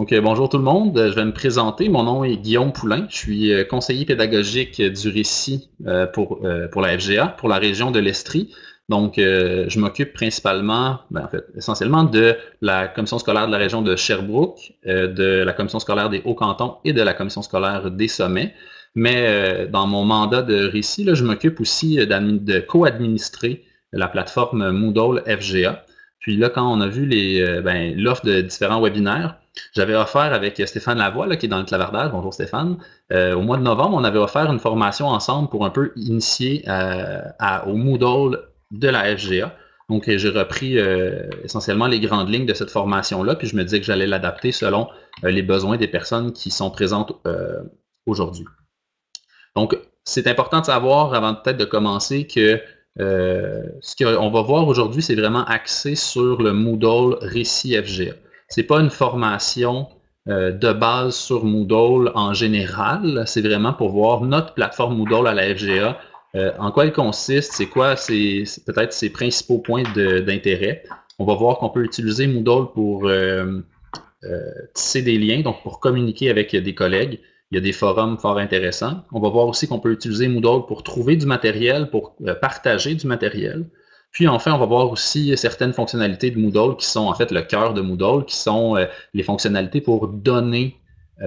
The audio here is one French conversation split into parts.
Donc, bonjour tout le monde. Je vais me présenter. Mon nom est Guillaume Poulain. Je suis conseiller pédagogique du récit pour la FGA, pour la région de l'Estrie. Donc, je m'occupe principalement, en fait, essentiellement de la commission scolaire de la région de Sherbrooke, de la commission scolaire des Hauts-Cantons et de la commission scolaire des Sommets. Mais dans mon mandat de récit, là, je m'occupe aussi de co-administrer la plateforme Moodle FGA. Puis là, quand on a vu l'offre de différents webinaires, j'avais offert avec Stéphane Lavoie, là, qui est dans le clavardage, bonjour Stéphane, au mois de novembre, on avait offert une formation ensemble pour un peu initier au Moodle de la FGA. Donc, j'ai repris essentiellement les grandes lignes de cette formation-là, puis je me disais que j'allais l'adapter selon les besoins des personnes qui sont présentes aujourd'hui. Donc, c'est important de savoir, avant peut-être de commencer, que ce qu'on va voir aujourd'hui, c'est vraiment axé sur le Moodle Récit FGA. Ce n'est pas une formation de base sur Moodle en général, c'est vraiment pour voir notre plateforme Moodle à la FGA, en quoi elle consiste, c'est quoi peut-être ses principaux points d'intérêt. On va voir qu'on peut utiliser Moodle pour tisser des liens, donc pour communiquer avec des collègues. Il y a des forums fort intéressants. On va voir aussi qu'on peut utiliser Moodle pour trouver du matériel, pour partager du matériel. Puis enfin, on va voir aussi certaines fonctionnalités de Moodle qui sont en fait le cœur de Moodle, qui sont les fonctionnalités pour donner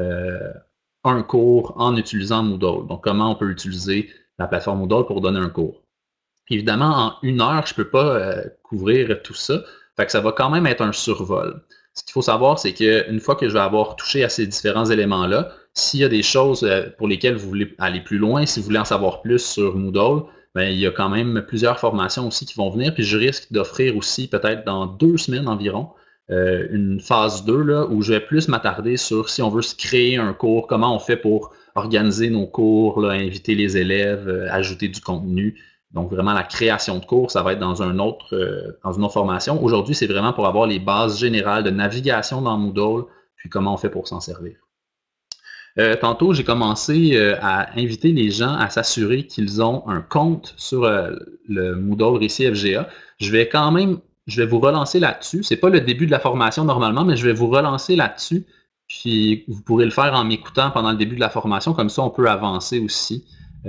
un cours en utilisant Moodle. Donc, comment on peut utiliser la plateforme Moodle pour donner un cours. Évidemment, en 1 heure, je ne peux pas couvrir tout ça. Fait que ça va quand même être un survol. Ce qu'il faut savoir, c'est qu'une fois que je vais avoir touché à ces différents éléments-là, s'il y a des choses pour lesquelles vous voulez aller plus loin, si vous voulez en savoir plus sur Moodle, bien, il y a quand même plusieurs formations aussi qui vont venir. Puis je risque d'offrir aussi, peut-être dans 2 semaines environ, une phase 2 là, où je vais plus m'attarder sur si on veut se créer un cours, comment on fait pour organiser nos cours, là, inviter les élèves, ajouter du contenu. Donc, vraiment, la création de cours, ça va être dans une autre formation. Aujourd'hui, c'est vraiment pour avoir les bases générales de navigation dans Moodle, puis comment on fait pour s'en servir. Tantôt, j'ai commencé à inviter les gens à s'assurer qu'ils ont un compte sur le Moodle Récit FGA. Je vais vous relancer là-dessus. Ce n'est pas le début de la formation normalement, mais je vais vous relancer là-dessus. Puis, vous pourrez le faire en m'écoutant pendant le début de la formation. Comme ça, on peut avancer aussi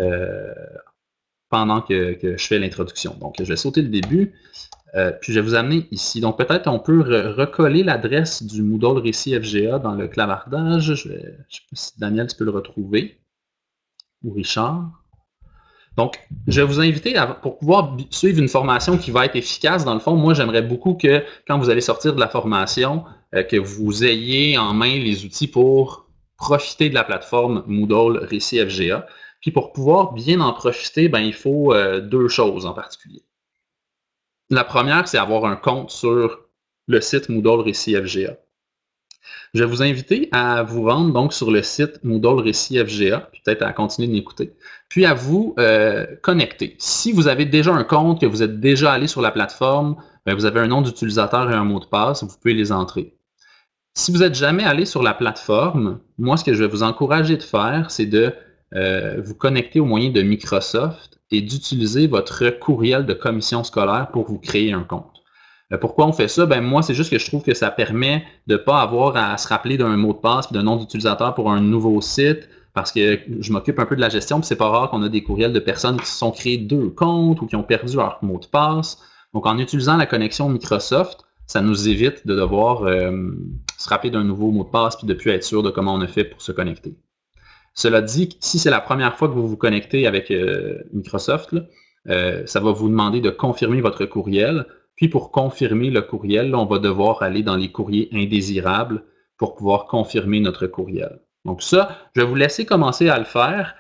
pendant que je fais l'introduction. Donc, je vais sauter le début, puis je vais vous amener ici. Donc, peut-être on peut recoller l'adresse du Moodle Récit FGA dans le clavardage. Je ne sais pas si Daniel, tu peux le retrouver, ou Richard. Donc, je vais vous inviter pour pouvoir suivre une formation qui va être efficace. Dans le fond, moi, j'aimerais beaucoup que quand vous allez sortir de la formation, que vous ayez en main les outils pour profiter de la plateforme Moodle Récit FGA. Puis pour pouvoir bien en profiter, ben, il faut 2 choses en particulier. La première, c'est avoir un compte sur le site Moodle Récit FGA. Je vais vous inviter à vous rendre donc sur le site Moodle Récit FGA, puis peut-être à continuer de m'écouter, puis à vous connecter. Si vous avez déjà un compte, que vous êtes déjà allé sur la plateforme, ben, vous avez un nom d'utilisateur et un mot de passe, vous pouvez les entrer. Si vous n'êtes jamais allé sur la plateforme, moi, ce que je vais vous encourager de faire, c'est de vous connecter au moyen de Microsoft et d'utiliser votre courriel de commission scolaire pour vous créer un compte. Pourquoi on fait ça? Ben, moi, c'est juste que je trouve que ça permet de ne pas avoir à se rappeler d'un mot de passe et d'un nom d'utilisateur pour un nouveau site, parce que je m'occupe un peu de la gestion, puis c'est pas rare qu'on a des courriels de personnes qui se sont créés 2 comptes ou qui ont perdu leur mot de passe. Donc, en utilisant la connexion Microsoft, ça nous évite de devoir se rappeler d'un nouveau mot de passe puis de ne plus être sûr de comment on a fait pour se connecter. Cela dit, si c'est la première fois que vous vous connectez avec Microsoft, là, ça va vous demander de confirmer votre courriel. Puis pour confirmer le courriel, là, on va devoir aller dans les courriers indésirables pour pouvoir confirmer notre courriel. Donc ça, je vais vous laisser commencer à le faire.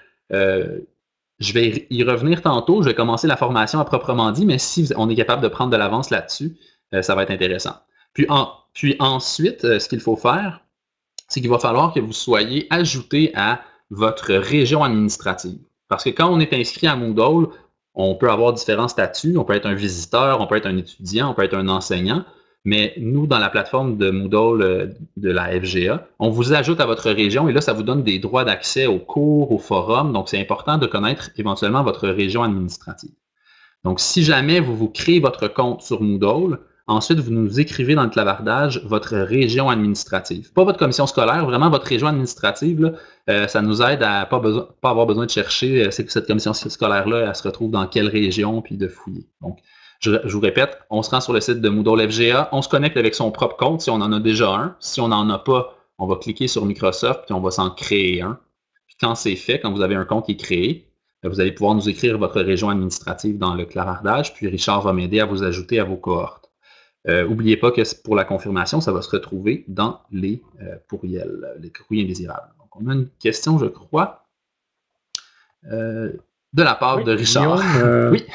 Je vais y revenir tantôt. Je vais commencer la formation à proprement dit, mais si on est capable de prendre de l'avance là-dessus, ça va être intéressant. Puis ensuite, ce qu'il faut faire, c'est qu'il va falloir que vous soyez ajouté à votre région administrative. Parce que quand on est inscrit à Moodle, on peut avoir différents statuts. On peut être un visiteur, on peut être un étudiant, on peut être un enseignant. Mais nous, dans la plateforme de Moodle de la FGA, on vous ajoute à votre région et là, ça vous donne des droits d'accès aux cours, aux forums. Donc, c'est important de connaître éventuellement votre région administrative. Donc, si jamais vous créez votre compte sur Moodle, Ensuite, vous nous écrivez dans le clavardage votre région administrative. Pas votre commission scolaire, vraiment votre région administrative. Là, ça nous aide à pas avoir besoin de chercher cette commission scolaire-là, elle se retrouve dans quelle région, puis de fouiller. Donc, je vous répète, on se rend sur le site de Moodle FGA, on se connecte avec son propre compte si on en a déjà un. Si on n'en a pas, on va cliquer sur Microsoft, puis on va s'en créer un. Puis quand c'est fait, quand vous avez un compte qui est créé, vous allez pouvoir nous écrire votre région administrative dans le clavardage, puis Richard va m'aider à vous ajouter à vos cohortes. N'oubliez pas que pour la confirmation, ça va se retrouver dans les courriels, les courriers indésirables. Donc, on a une question, je crois, de la part de Richard. Guillaume, oui.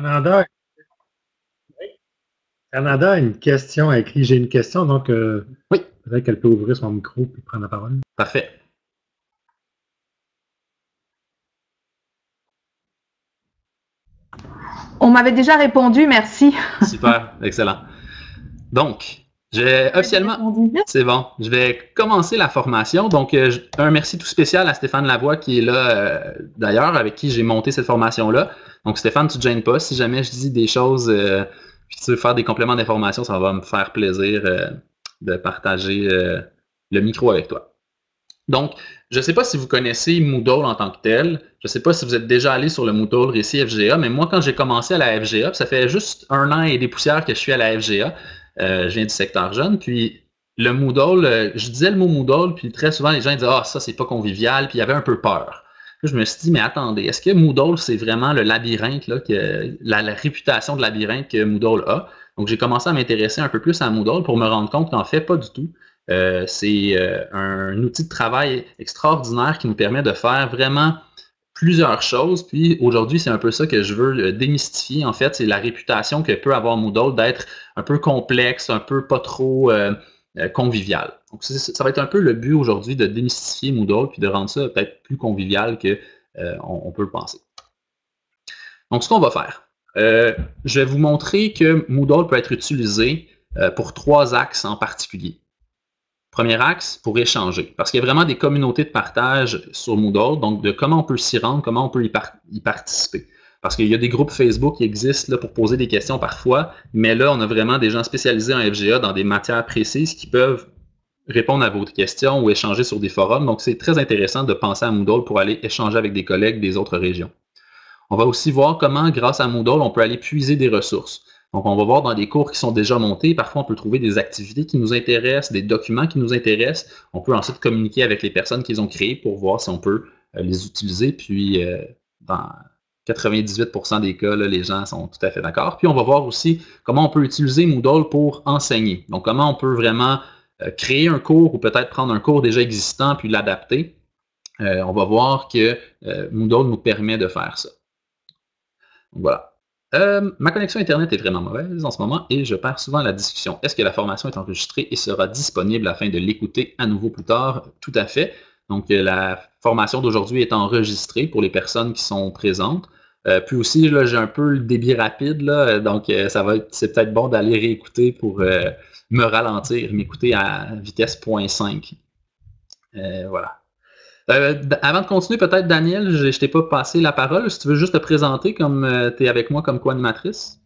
Canada a une question à écrire. J'ai une question, donc oui. Peut-être qu'elle peut ouvrir son micro et prendre la parole. Parfait. On m'avait déjà répondu, merci. Super, excellent. Donc, officiellement, c'est bon, je vais commencer la formation. Donc, un merci tout spécial à Stéphane Lavoie qui est là, d'ailleurs, avec qui j'ai monté cette formation-là. Donc, Stéphane, tu ne te gênes pas. Si jamais je dis des choses, puis tu veux faire des compléments d'information, ça va me faire plaisir de partager le micro avec toi. Donc, je ne sais pas si vous connaissez Moodle en tant que tel. Je ne sais pas si vous êtes déjà allé sur le Moodle Récit FGA, mais moi, quand j'ai commencé à la FGA, ça fait juste 1 an et des poussières que je suis à la FGA. Je viens du secteur jeune, puis le Moodle, je disais le mot Moodle, puis très souvent, les gens disaient « Ah, ça, c'est pas convivial », puis il y avait un peu peur. Là, je me suis dit « Mais attendez, est-ce que Moodle, c'est vraiment le labyrinthe, là, la réputation de labyrinthe que Moodle a? » Donc, j'ai commencé à m'intéresser un peu plus à Moodle pour me rendre compte qu'en fait, pas du tout. C'est un outil de travail extraordinaire qui nous permet de faire vraiment plusieurs choses. Puis aujourd'hui, c'est un peu ça que je veux démystifier. En fait, c'est la réputation que peut avoir Moodle d'être un peu complexe, un peu pas trop convivial. Donc, ça va être un peu le but aujourd'hui de démystifier Moodle puis de rendre ça peut-être plus convivial que on peut le penser. Donc, ce qu'on va faire, je vais vous montrer que Moodle peut être utilisé pour 3 axes en particulier. Premier axe, pour échanger, parce qu'il y a vraiment des communautés de partage sur Moodle, donc de comment on peut s'y rendre, comment on peut y participer. Parce qu'il y a des groupes Facebook qui existent là, pour poser des questions parfois, mais là, on a vraiment des gens spécialisés en FGA dans des matières précises qui peuvent répondre à vos questions ou échanger sur des forums. Donc, c'est très intéressant de penser à Moodle pour aller échanger avec des collègues des autres régions. On va aussi voir comment, grâce à Moodle, on peut aller puiser des ressources. Donc, on va voir dans des cours qui sont déjà montés, parfois on peut trouver des activités qui nous intéressent, des documents qui nous intéressent. On peut ensuite communiquer avec les personnes qui les ont créés pour voir si on peut les utiliser. Puis, dans 98% des cas, là, les gens sont tout à fait d'accord. Puis, on va voir aussi comment on peut utiliser Moodle pour enseigner. Donc, comment on peut vraiment créer un cours ou peut-être prendre un cours déjà existant puis l'adapter. On va voir que Moodle nous permet de faire ça. Donc, voilà. Ma connexion Internet est vraiment mauvaise en ce moment et je perds souvent la discussion. Est-ce que la formation est enregistrée et sera disponible afin de l'écouter à nouveau plus tard? Tout à fait. Donc, la formation d'aujourd'hui est enregistrée pour les personnes qui sont présentes. Puis aussi, là, j'ai un peu le débit rapide, là, donc c'est peut-être bon d'aller réécouter pour me ralentir, m'écouter à vitesse 0.5. Voilà. Avant de continuer, peut-être, Daniel, je ne t'ai pas passé la parole. Si tu veux juste te présenter comme tu es avec moi comme co-animatrice.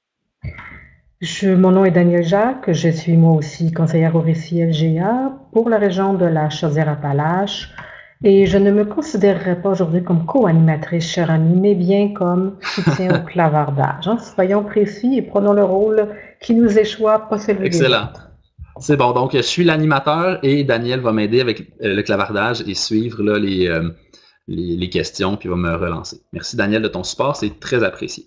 Mon nom est Daniel Jacques. Je suis moi aussi conseillère au récit FGA pour la région de la Chaudière-Appalaches. Et je ne me considérerai pas aujourd'hui comme co-animatrice, cher ami, mais bien comme soutien au clavardage. Hein. Soyons précis et prenons le rôle qui nous échoit, pas celui des autres. C'est bon, donc je suis l'animateur et Daniel va m'aider avec le clavardage et suivre là, les questions puis va me relancer. Merci Daniel de ton support, c'est très apprécié.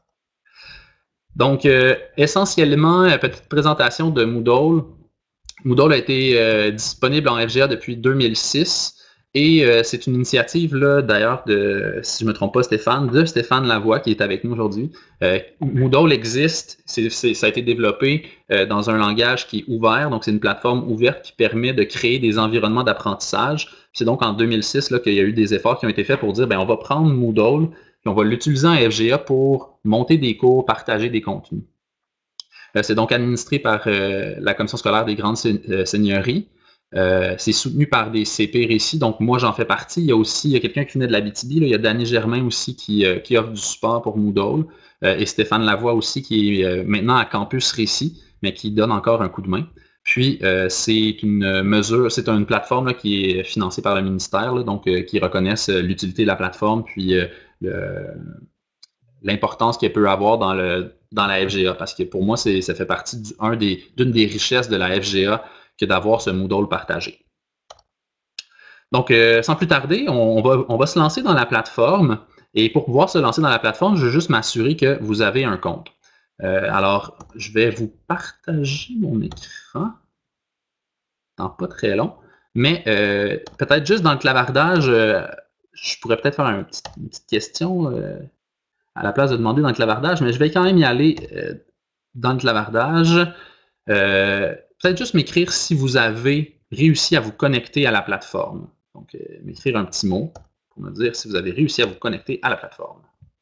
Donc, essentiellement, petite présentation de Moodle. Moodle a été disponible en FGA depuis 2006 et c'est une initiative, là, d'ailleurs, de, si je ne me trompe pas, de Stéphane Lavoie qui est avec nous aujourd'hui. Moodle existe, ça a été développé dans un langage qui est ouvert, donc c'est une plateforme ouverte qui permet de créer des environnements d'apprentissage. C'est donc en 2006 là, qu'il y a eu des efforts qui ont été faits pour dire, ben, on va prendre Moodle et on va l'utiliser en FGA pour monter des cours, partager des contenus. C'est donc administré par la Commission scolaire des grandes seigneuries. C'est soutenu par des CP Récit, donc moi j'en fais partie. Il y a quelqu'un qui venait de l'Abitibi, il y a Danny Germain aussi qui offre du support pour Moodle, et Stéphane Lavoie aussi qui est maintenant à Campus Récit. mais qui donne encore un coup de main. Puis, c'est une plateforme là, qui est financée par le ministère, là, donc qui reconnaissent l'utilité de la plateforme, puis l'importance qu'elle peut avoir dans la FGA, parce que pour moi, ça fait partie d'une des richesses de la FGA que d'avoir ce Moodle partagé. Donc, sans plus tarder, on va se lancer dans la plateforme, et pour pouvoir se lancer dans la plateforme, je veux juste m'assurer que vous avez un compte. Alors, je vais vous partager mon écran. Dans pas très long. Mais peut-être juste dans le clavardage, je pourrais peut-être faire une petite question à la place de demander dans le clavardage, mais je vais quand même y aller dans le clavardage. Peut-être juste m'écrire si vous avez réussi à vous connecter à la plateforme. Donc, m'écrire un petit mot pour me dire si vous avez réussi à vous connecter à la plateforme.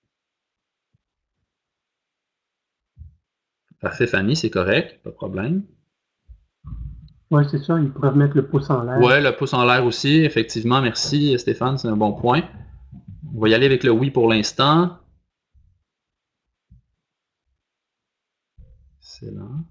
Parfait, Fanny, c'est correct, pas de problème. Oui, c'est ça, ils pourraient mettre le pouce en l'air. Oui, le pouce en l'air aussi, effectivement. Merci Stéphane, c'est un bon point. On va y aller avec le oui pour l'instant. Excellent.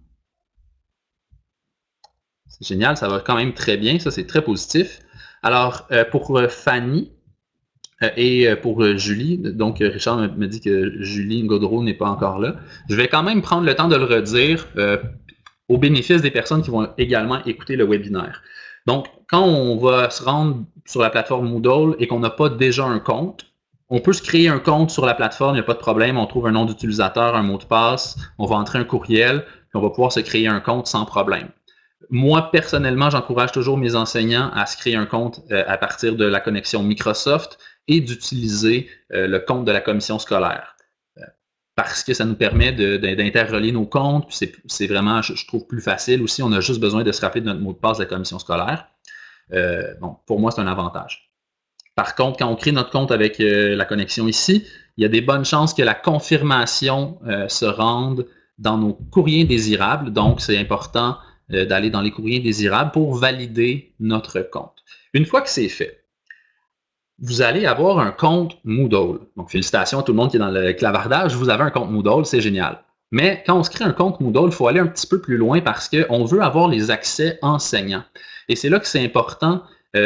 C'est génial, ça va quand même très bien, ça c'est très positif. Alors, pour Fanny et pour Julie, donc Richard me dit que Julie Gaudreau n'est pas encore là. Je vais quand même prendre le temps de le redire au bénéfice des personnes qui vont également écouter le webinaire. Donc, quand on va se rendre sur la plateforme Moodle et qu'on n'a pas déjà un compte, on peut se créer un compte sur la plateforme, il n'y a pas de problème, on trouve un nom d'utilisateur, un mot de passe, on va entrer un courriel, puis on va pouvoir se créer un compte sans problème. Moi, personnellement, j'encourage toujours mes enseignants à se créer un compte à partir de la connexion Microsoft et d'utiliser le compte de la commission scolaire. Parce que ça nous permet d'interrelier nos comptes, puis c'est vraiment, je trouve, plus facile. Aussi, on a juste besoin de se rappeler de notre mot de passe de la commission scolaire. Donc, pour moi, c'est un avantage. Par contre, quand on crée notre compte avec la connexion ici, il y a des bonnes chances que la confirmation se rende dans nos courriers indésirables. Donc, c'est important d'aller dans les courriers indésirables pour valider notre compte. Une fois que c'est fait, vous allez avoir un compte Moodle. Donc, félicitations à tout le monde qui est dans le clavardage. Vous avez un compte Moodle, c'est génial. Mais quand on se crée un compte Moodle, il faut aller un petit peu plus loin parce qu'on veut avoir les accès enseignants. Et c'est là que c'est important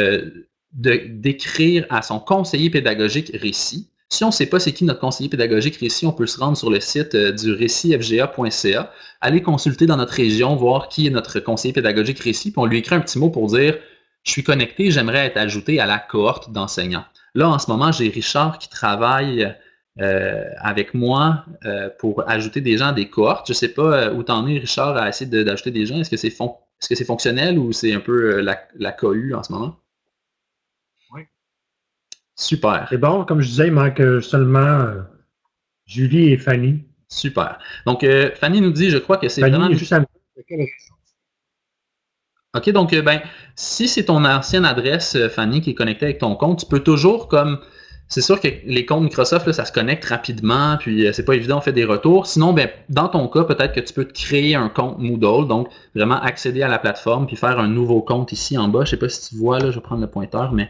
d'écrire à son conseiller pédagogique Récit. Si on ne sait pas c'est qui notre conseiller pédagogique Récit, on peut se rendre sur le site du récitfga.ca, aller consulter dans notre région, voir qui est notre conseiller pédagogique Récit, puis on lui écrit un petit mot pour dire « Je suis connecté, j'aimerais être ajouté à la cohorte d'enseignants ». Là, en ce moment, j'ai Richard qui travaille avec moi pour ajouter des gens à des cohortes. Je ne sais pas où t'en es, Richard, à essayer d'ajouter des gens. Est-ce que c'est fonctionnel ou c'est un peu la cohue en ce moment? Oui. Super. C'est bon, comme je disais, il manque seulement Julie et Fanny. Super. Donc, Fanny nous dit, je crois que c'est vraiment... Juste à... OK, donc, si c'est ton ancienne adresse, Fanny, qui est connectée avec ton compte, tu peux toujours comme... C'est sûr que les comptes Microsoft, là, ça se connecte rapidement, puis c'est pas évident, on fait des retours. Sinon, dans ton cas, peut-être que tu peux te créer un compte Moodle, donc vraiment accéder à la plateforme, puis faire un nouveau compte ici en bas. Je sais pas si tu vois, là, je vais prendre le pointeur, mais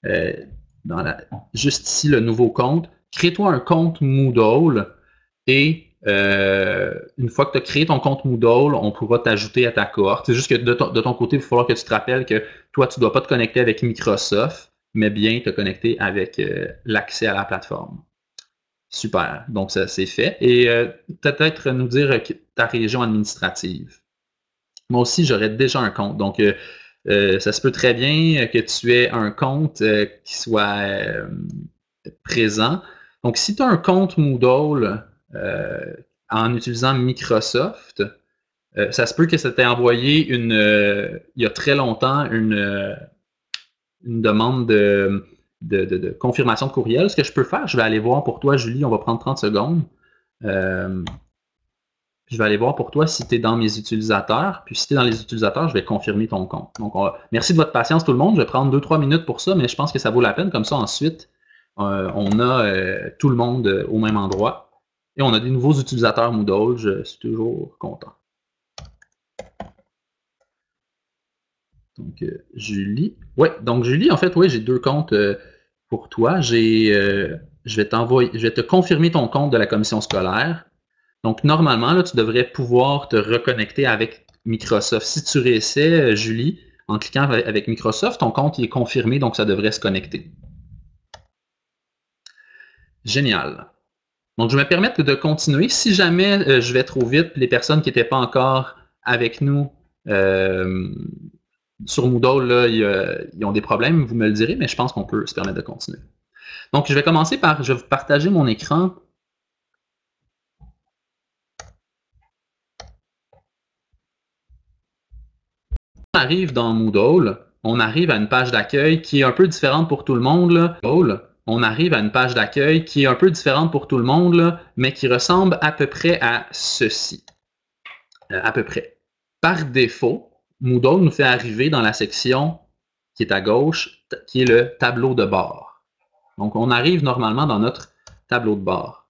juste ici, le nouveau compte. Crée-toi un compte Moodle et une fois que tu as créé ton compte Moodle, on pourra t'ajouter à ta cohorte. C'est juste que de ton côté, il va falloir que tu te rappelles que toi, tu ne dois pas te connecter avec Microsoft, mais bien te connecter avec l'accès à la plateforme. Super. Donc, ça, c'est fait. Et peut-être nous dire ta région administrative. Moi aussi, j'aurais déjà un compte. Donc, ça se peut très bien que tu aies un compte qui soit présent. Donc, si tu as un compte Moodle en utilisant Microsoft, ça se peut que ça t'ait envoyé il y a très longtemps une demande de confirmation de courriel. Ce que je peux faire, je vais aller voir pour toi, Julie, on va prendre 30 secondes. Je vais aller voir pour toi si tu es dans mes utilisateurs. Puis si tu es dans les utilisateurs, je vais confirmer ton compte. Donc, merci de votre patience tout le monde. Je vais prendre 2-3 minutes pour ça, mais je pense que ça vaut la peine. Comme ça, ensuite, on a tout le monde au même endroit. Et on a des nouveaux utilisateurs Moodle. Je suis toujours content. Donc, Julie. Oui, donc Julie, en fait, oui, j'ai 2 comptes pour toi. Je vais te confirmer ton compte de la commission scolaire. Donc, normalement, là, tu devrais pouvoir te reconnecter avec Microsoft. Si tu réessais, Julie, en cliquant avec Microsoft, ton compte est confirmé, donc ça devrait se connecter. Génial. Donc, je vais me permettre de continuer. Si jamais je vais trop vite, les personnes qui n'étaient pas encore avec nous sur Moodle, là, ils ont des problèmes, vous me le direz, mais je pense qu'on peut se permettre de continuer. Donc, je vais commencer par, je vais vous partager mon écran. On arrive dans Moodle, on arrive à une page d'accueil qui est un peu différente pour tout le monde, là. On arrive à une page d'accueil qui est un peu différente pour tout le monde, là, mais qui ressemble à peu près à ceci. À peu près. Par défaut, Moodle nous fait arriver dans la section qui est à gauche, qui est le tableau de bord. Donc, on arrive normalement dans notre tableau de bord.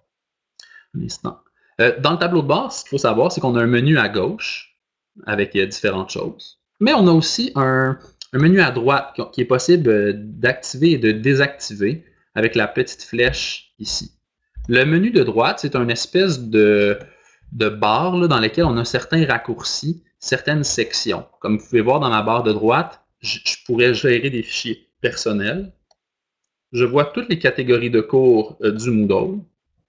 Un instant. Dans le tableau de bord, ce qu'il faut savoir, c'est qu'on a un menu à gauche avec différentes choses. Mais on a aussi un menu à droite qui est possible d'activer et de désactiver avec la petite flèche ici. Le menu de droite, c'est une espèce de barre là, dans laquelle on a certains raccourcis, certaines sections. Comme vous pouvez voir dans ma barre de droite, je pourrais gérer des fichiers personnels. Je vois toutes les catégories de cours du Moodle.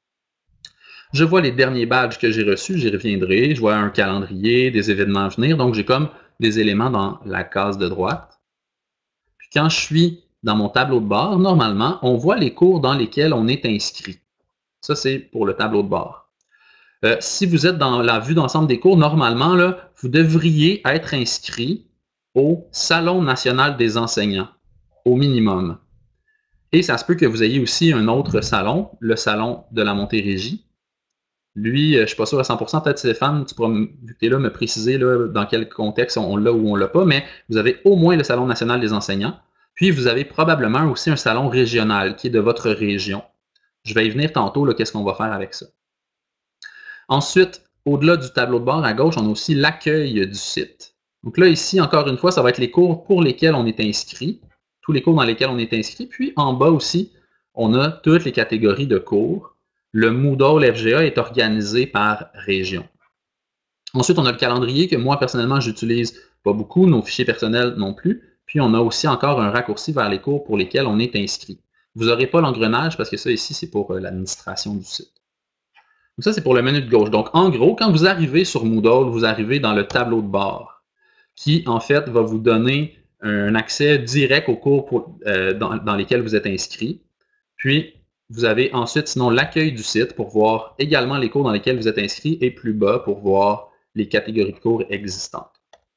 Je vois les derniers badges que j'ai reçus, j'y reviendrai. Je vois un calendrier, des événements à venir. Donc, j'ai comme des éléments dans la case de droite. Puis quand je suis dans mon tableau de bord, normalement, on voit les cours dans lesquels on est inscrit. Ça, c'est pour le tableau de bord. Si vous êtes dans la vue d'ensemble des cours, normalement, là, vous devriez être inscrit au Salon national des enseignants, au minimum. Et ça se peut que vous ayez aussi un autre salon, le salon de la Montérégie. Lui, je ne suis pas sûr à 100%, peut-être Stéphane, tu pourras, vu que tu es là, me préciser là, dans quel contexte on l'a ou on ne l'a pas, mais vous avez au moins le Salon national des enseignants. Puis vous avez probablement aussi un salon régional qui est de votre région. Je vais y venir tantôt, qu'est-ce qu'on va faire avec ça. Ensuite, au-delà du tableau de bord à gauche, on a aussi l'accueil du site. Donc là, ici, encore une fois, ça va être les cours pour lesquels on est inscrit, tous les cours dans lesquels on est inscrit. Puis en bas aussi, on a toutes les catégories de cours. Le Moodle FGA est organisé par région. Ensuite, on a le calendrier que moi, personnellement, j'utilise pas beaucoup, nos fichiers personnels non plus. Puis, on a aussi encore un raccourci vers les cours pour lesquels on est inscrit. Vous n'aurez pas l'engrenage parce que ça, ici, c'est pour l'administration du site. Donc, ça, c'est pour le menu de gauche. Donc, en gros, quand vous arrivez sur Moodle, vous arrivez dans le tableau de bord qui, en fait, va vous donner un accès direct aux cours dans lesquels vous êtes inscrit. Puis, vous avez ensuite, sinon, l'accueil du site pour voir également les cours dans lesquels vous êtes inscrit et plus bas pour voir les catégories de cours existantes.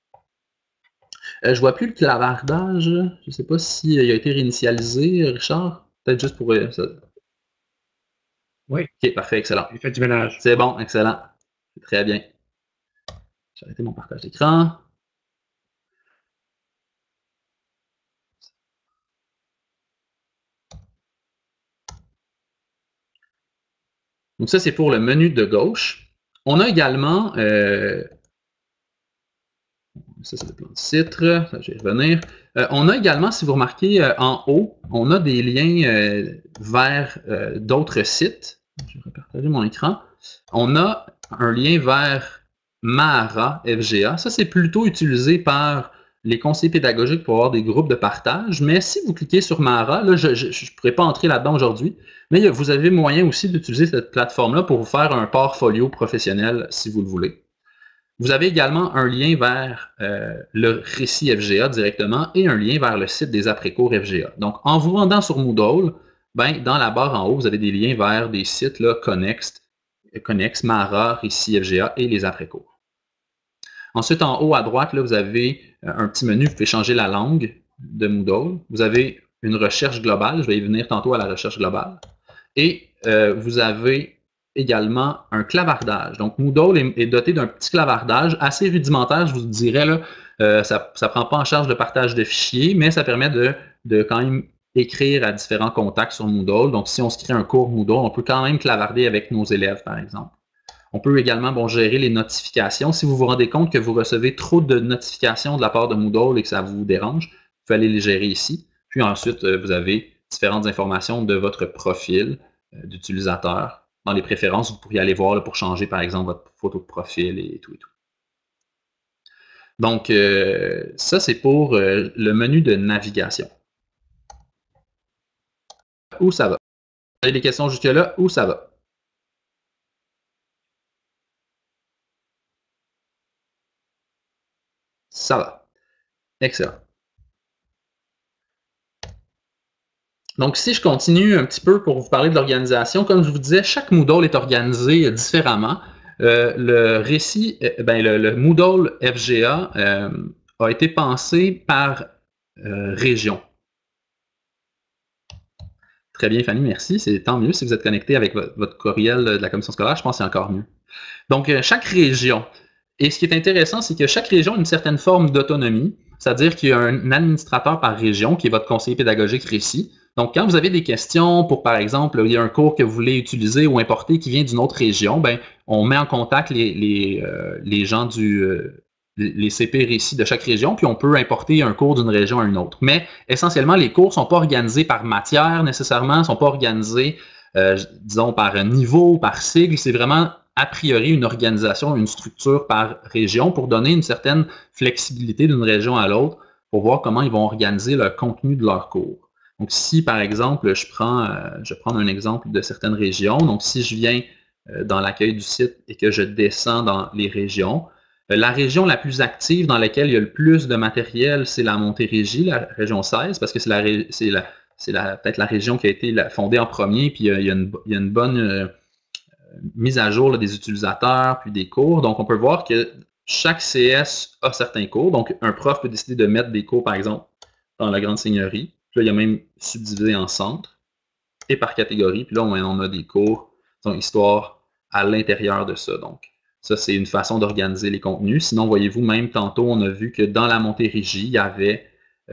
Je ne vois plus le clavardage. Je ne sais pas s'il a été réinitialisé, Richard. Peut-être juste pour ça. Oui. OK, parfait, excellent. J'ai fait du ménage. C'est bon, excellent. Très bien. J'ai arrêté mon partage d'écran. Donc ça, c'est pour le menu de gauche. On a également, ça c'est le plan de titre, ça, je vais y revenir. On a également, si vous remarquez en haut, on a des liens vers d'autres sites. Je vais repartager mon écran. On a un lien vers Mahara FGA. Ça, c'est plutôt utilisé par les conseillers pédagogiques pour avoir des groupes de partage. Mais si vous cliquez sur Mahara, là, je ne pourrais pas entrer là-dedans aujourd'hui, mais vous avez moyen aussi d'utiliser cette plateforme-là pour vous faire un portfolio professionnel si vous le voulez. Vous avez également un lien vers le récit FGA directement et un lien vers le site des après-cours FGA. Donc, en vous rendant sur Moodle, ben, dans la barre en haut, vous avez des liens vers des sites là, Connex, Mahara, récit FGA et les après-cours. Ensuite, en haut à droite, là, vous avez un petit menu, vous pouvez changer la langue de Moodle. Vous avez une recherche globale, je vais y venir tantôt à la recherche globale. Et vous avez également un clavardage. Donc, Moodle est doté d'un petit clavardage assez rudimentaire, je vous dirais. Là, ça ne prend pas en charge le partage de fichiers, mais ça permet de quand même écrire à différents contacts sur Moodle. Donc, si on se crée un cours Moodle, on peut quand même clavarder avec nos élèves, par exemple. On peut également gérer les notifications. Si vous vous rendez compte que vous recevez trop de notifications de la part de Moodle et que ça vous dérange, vous pouvez aller les gérer ici. Puis ensuite, vous avez différentes informations de votre profil d'utilisateur dans les préférences, vous pourriez aller voir là, pour changer, par exemple, votre photo de profil et tout et tout. Donc, ça, c'est pour le menu de navigation. Où ça va? Vous avez des questions jusque-là? Où ça va? Ça va. Excellent. Donc, si je continue un petit peu pour vous parler de l'organisation, comme je vous disais, chaque Moodle est organisé différemment. Le récit, le Moodle FGA a été pensé par région. Très bien, Fanny, merci. C'est tant mieux si vous êtes connecté avec votre courriel de la commission scolaire. Je pense que c'est encore mieux. Donc, chaque région. Et ce qui est intéressant, c'est que chaque région a une certaine forme d'autonomie, c'est-à-dire qu'il y a un administrateur par région qui est votre conseiller pédagogique récit. Donc, quand vous avez des questions pour, par exemple, il y a un cours que vous voulez utiliser ou importer qui vient d'une autre région, ben, on met en contact les gens les CP récits de chaque région, puis on peut importer un cours d'une région à une autre. Mais essentiellement, les cours ne sont pas organisés par matière nécessairement, ne sont pas organisés, disons, par niveau, par sigle. C'est vraiment a priori une organisation, une structure par région pour donner une certaine flexibilité d'une région à l'autre pour voir comment ils vont organiser le contenu de leur cours. Donc, si, par exemple, je prends un exemple de certaines régions, donc si je viens dans l'accueil du site et que je descends dans les régions, la région la plus active dans laquelle il y a le plus de matériel, c'est la Montérégie, la région 16, parce que c'est peut-être la région qui a été fondée en premier, puis il y a une bonne mise à jour là, des utilisateurs, puis des cours. Donc, on peut voir que chaque CS a certains cours. Donc, un prof peut décider de mettre des cours, par exemple, dans la Grande Seigneurie. Puis là, il y a même subdivisé en centres et par catégorie. Puis là, on a des cours, donc histoire à l'intérieur de ça. Donc, ça, c'est une façon d'organiser les contenus. Sinon, voyez-vous, même tantôt, on a vu que dans la Montérégie, il y avait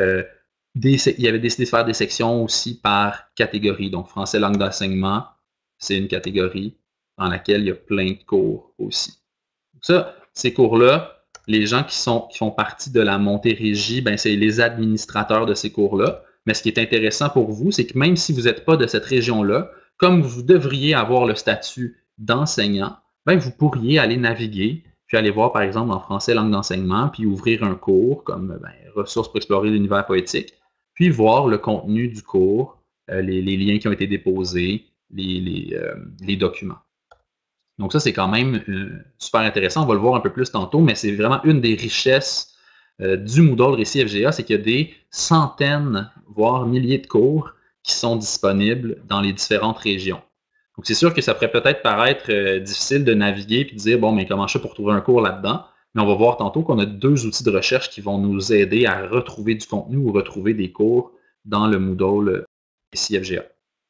décidé de faire des sections aussi par catégorie. Donc, français langue d'enseignement, c'est une catégorie dans laquelle il y a plein de cours aussi. Donc ça, ces cours-là, les gens qui font partie de la Montérégie, ben, c'est les administrateurs de ces cours-là. Mais ce qui est intéressant pour vous, c'est que même si vous n'êtes pas de cette région-là, comme vous devriez avoir le statut d'enseignant, ben, vous pourriez aller naviguer, puis aller voir, par exemple, en français langue d'enseignement, puis ouvrir un cours comme ressources pour explorer l'univers poétique, puis voir le contenu du cours, les liens qui ont été déposés, les documents. Donc ça, c'est quand même super intéressant. On va le voir un peu plus tantôt, mais c'est vraiment une des richesses du Moodle Récit FGA, c'est qu'il y a des centaines, voire milliers de cours qui sont disponibles dans les différentes régions. Donc c'est sûr que ça pourrait peut-être paraître difficile de naviguer et de dire, bon, mais comment je fais pour trouver un cours là-dedans? Mais on va voir tantôt qu'on a 2 outils de recherche qui vont nous aider à retrouver du contenu ou retrouver des cours dans le Moodle Récit FGA.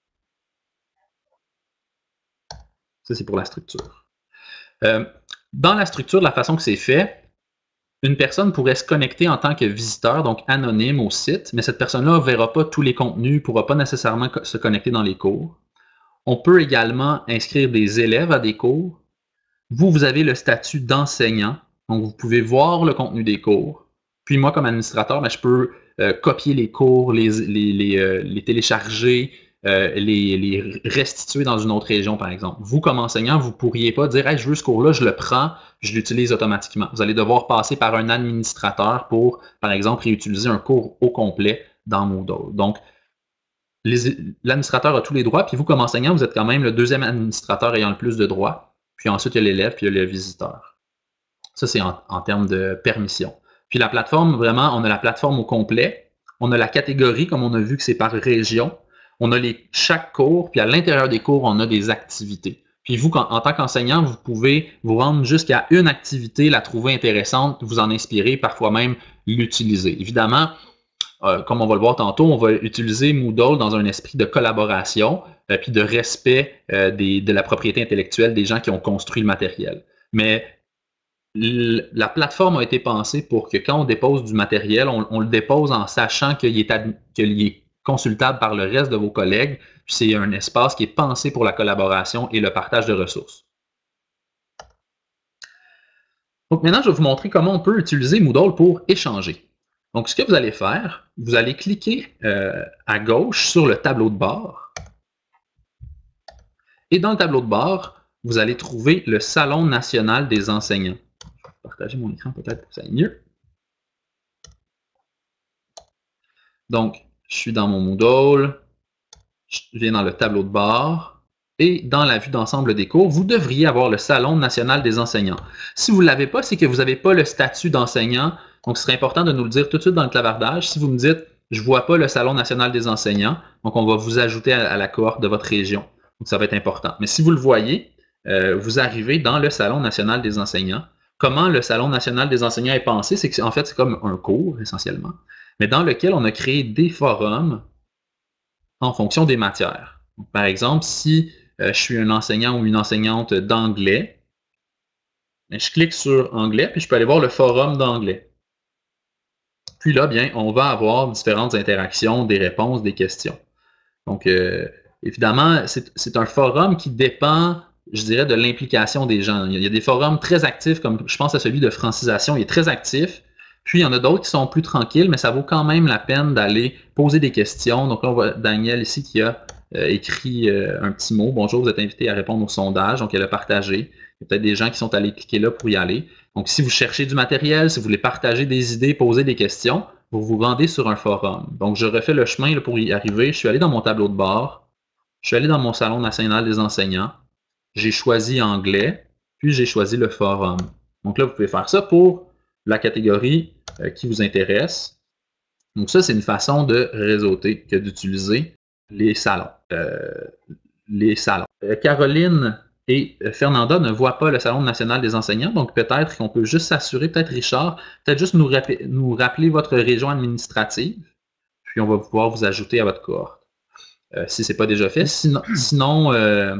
Ça, c'est pour la structure. Dans la structure, de la façon que c'est fait, une personne pourrait se connecter en tant que visiteur, donc anonyme au site, mais cette personne-là ne verra pas tous les contenus, ne pourra pas nécessairement se connecter dans les cours. On peut également inscrire des élèves à des cours. Vous avez le statut d'enseignant, donc vous pouvez voir le contenu des cours. Puis moi, comme administrateur, je peux copier les cours, les télécharger, les restituer dans une autre région, par exemple. Vous, comme enseignant, vous ne pourriez pas dire hey, « je veux ce cours-là, je le prends, je l'utilise automatiquement ». Vous allez devoir passer par un administrateur pour, par exemple, réutiliser un cours au complet dans Moodle. Donc, l'administrateur a tous les droits, puis vous, comme enseignant, vous êtes quand même le 2e administrateur ayant le plus de droits. Puis ensuite, il y a l'élève, puis il y a le visiteur. Ça, c'est en termes de permission. Puis la plateforme, vraiment, on a la plateforme au complet. On a la catégorie, comme on a vu que c'est par région. On a chaque cours, puis à l'intérieur des cours, on a des activités. Puis vous, en tant qu'enseignant, vous pouvez vous rendre jusqu'à une activité, la trouver intéressante, vous en inspirer, parfois même l'utiliser. Évidemment, comme on va le voir tantôt, on va utiliser Moodle dans un esprit de collaboration, puis de respect de la propriété intellectuelle des gens qui ont construit le matériel. Mais la plateforme a été pensée pour que quand on dépose du matériel, on le dépose en sachant qu'il est consultable par le reste de vos collègues. C'est un espace qui est pensé pour la collaboration et le partage de ressources. Donc maintenant, je vais vous montrer comment on peut utiliser Moodle pour échanger. Donc, ce que vous allez faire, vous allez cliquer à gauche sur le tableau de bord Et dans le tableau de bord, vous allez trouver le Salon national des enseignants. Je vais partager mon écran peut-être pour que ça aille mieux. Donc, je suis dans mon Moodle, je viens dans le tableau de bord, et dans la vue d'ensemble des cours, vous devriez avoir le Salon national des enseignants. Si vous ne l'avez pas, c'est que vous n'avez pas le statut d'enseignant, donc ce serait important de nous le dire tout de suite dans le clavardage. Si vous me dites « je ne vois pas le Salon national des enseignants », donc on va vous ajouter à la cohorte de votre région. Donc ça va être important. Mais si vous le voyez, vous arrivez dans le Salon national des enseignants. Comment le Salon national des enseignants est pensé? C'est qu'en fait, c'est comme un cours, essentiellement, mais dans lequel on a créé des forums en fonction des matières. Donc, par exemple, si je suis un enseignant ou une enseignante d'anglais, je clique sur anglais, puis je peux aller voir le forum d'anglais. Puis là, bien, on va avoir différentes interactions, des réponses, des questions. Donc, évidemment, c'est un forum qui dépend, je dirais, de l'implication des gens. Il y a des forums très actifs, comme je pense à celui de francisation, il est très actif. Puis, il y en a d'autres qui sont plus tranquilles, mais ça vaut quand même la peine d'aller poser des questions. Donc là, on voit Daniel ici qui a écrit un petit mot. « Bonjour, vous êtes invité à répondre au sondage. » Donc, elle a partagé. Il y a peut-être des gens qui sont allés cliquer là pour y aller. Donc, si vous cherchez du matériel, si vous voulez partager des idées, poser des questions, vous vous rendez sur un forum. Donc, je refais le chemin là, pour y arriver. Je suis allé dans mon tableau de bord. Je suis allé dans mon Salon national des enseignants. J'ai choisi anglais, puis j'ai choisi le forum. Donc là, vous pouvez faire ça pour la catégorie qui vous intéresse. Donc ça, c'est une façon de réseauter que d'utiliser les salons. Caroline et Fernanda ne voient pas le Salon national des enseignants, donc peut-être qu'on peut juste s'assurer, peut-être Richard, peut-être juste nous rappeler votre région administrative, puis on va pouvoir vous ajouter à votre cohorte. Si ce n'est pas déjà fait. Sinon,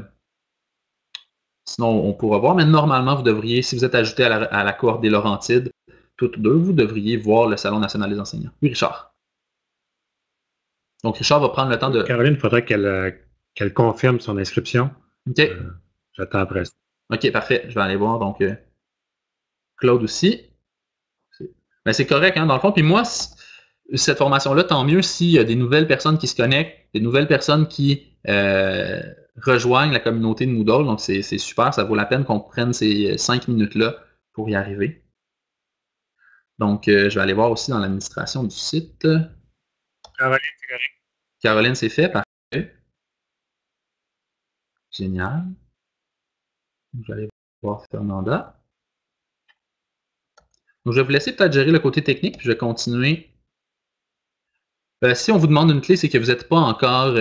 on pourra voir, mais normalement, vous devriez, si vous êtes ajouté à la cohorte des Laurentides, toutes deux, vous devriez voir le Salon national des enseignants. Oui, Richard. Donc, Richard va prendre le temps de... Caroline, il faudrait qu'elle confirme son inscription. OK. J'attends après ça. OK, parfait. Je vais aller voir. Donc, Claude aussi. Mais c'est correct, hein, dans le fond. Puis moi, cette formation-là, tant mieux s'il y a des nouvelles personnes qui se connectent, des nouvelles personnes qui rejoignent la communauté de Moodle. Donc, c'est super. Ça vaut la peine qu'on prenne ces 5 minutes-là pour y arriver. Donc, je vais aller voir aussi dans l'administration du site. Caroline, c'est correct. Caroline, c'est fait. Parfait. Génial. Je vais aller voir Fernanda. Donc, je vais vous laisser peut-être gérer le côté technique, puis je vais continuer. Si on vous demande une clé, c'est que vous n'êtes pas encore...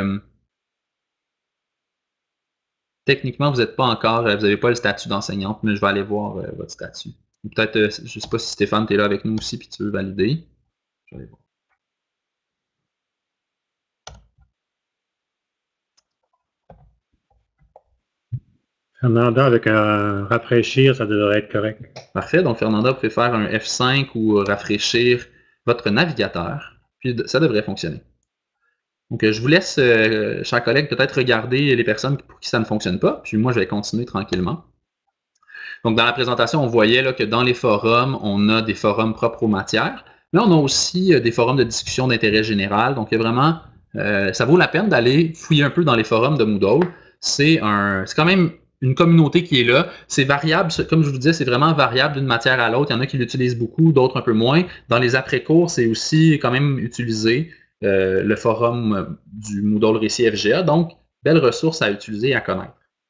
techniquement, vous n'êtes pas encore... vous n'avez pas le statut d'enseignante, mais je vais aller voir votre statut. Peut-être, je ne sais pas si Stéphane, tu es là avec nous aussi, puis tu veux valider. Je vais aller voir. Fernanda, avec un rafraîchir, ça devrait être correct. Parfait. Donc, Fernanda, vous pouvez faire un F5 ou rafraîchir votre navigateur. Puis, ça devrait fonctionner. Donc, je vous laisse, chers collègues, peut-être regarder les personnes pour qui ça ne fonctionne pas. Puis, moi, je vais continuer tranquillement. Donc, dans la présentation, on voyait là, que dans les forums, on a des forums propres aux matières. Mais on a aussi des forums de discussion d'intérêt général. Donc, il y a vraiment, ça vaut la peine d'aller fouiller un peu dans les forums de Moodle. C'est quand même une communauté qui est là. C'est variable, comme je vous disais, c'est vraiment variable d'une matière à l'autre. Il y en a qui l'utilisent beaucoup, d'autres un peu moins. Dans les après-cours, c'est aussi quand même utilisé le forum du Moodle Récit FGA. Donc, belle ressource à utiliser et à connaître.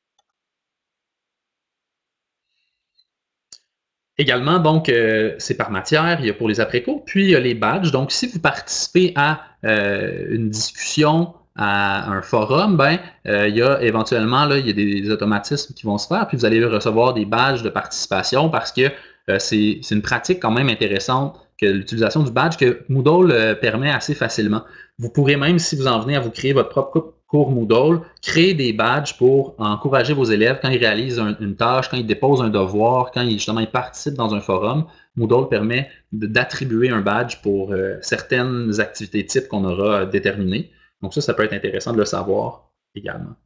Également, donc, c'est par matière, il y a pour les après-cours, puis il y a les badges. Donc, si vous participez à une discussion, à un forum, ben, il y a éventuellement, là, il y a des automatismes qui vont se faire, puis vous allez recevoir des badges de participation parce que c'est une pratique quand même intéressante que l'utilisation du badge que Moodle permet assez facilement. Vous pourrez même, si vous en venez à vous créer votre propre cours Moodle, créer des badges pour encourager vos élèves quand ils réalisent une tâche, quand ils déposent un devoir, quand justement ils participent dans un forum. Moodle permet d'attribuer un badge pour certaines activités types qu'on aura déterminées. Donc ça peut être intéressant de le savoir également.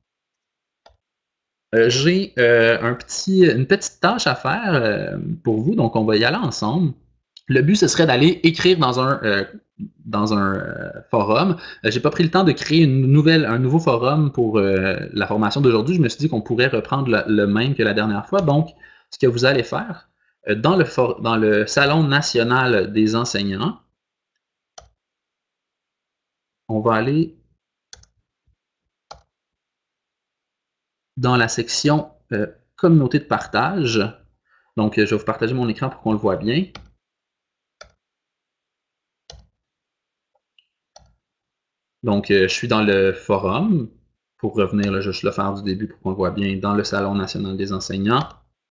J'ai une petite tâche à faire pour vous, donc on va y aller ensemble. Le but, ce serait d'aller écrire dans un dans un forum. J'ai pas pris le temps de créer un nouveau forum pour la formation d'aujourd'hui. Je me suis dit qu'on pourrait reprendre le même que la dernière fois. Donc, ce que vous allez faire, dans le Salon national des enseignants, on va aller dans la section communauté de partage. Donc, je vais vous partager mon écran pour qu'on le voit bien. Donc, je suis dans le forum. Pour revenir, là, je vais le faire du début pour qu'on le voit bien. Dans le Salon national des enseignants.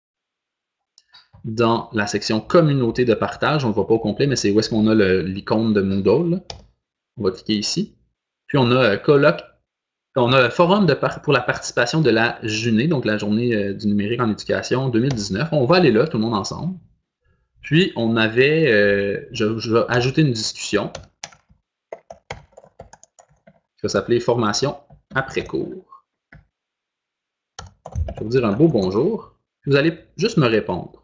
Dans la section communauté de partage, on ne le voit pas au complet, mais c'est où est-ce qu'on a l'icône de Moodle. Là. On va cliquer ici. Puis on a colloque. On a forum pour la participation de la JUNÉ, donc la journée du numérique en éducation 2019. On va aller là, tout le monde ensemble. Puis on avait, je vais ajouter une discussion qui va s'appeler formation après cours. Je vais vous dire un beau bonjour. Vous allez juste me répondre.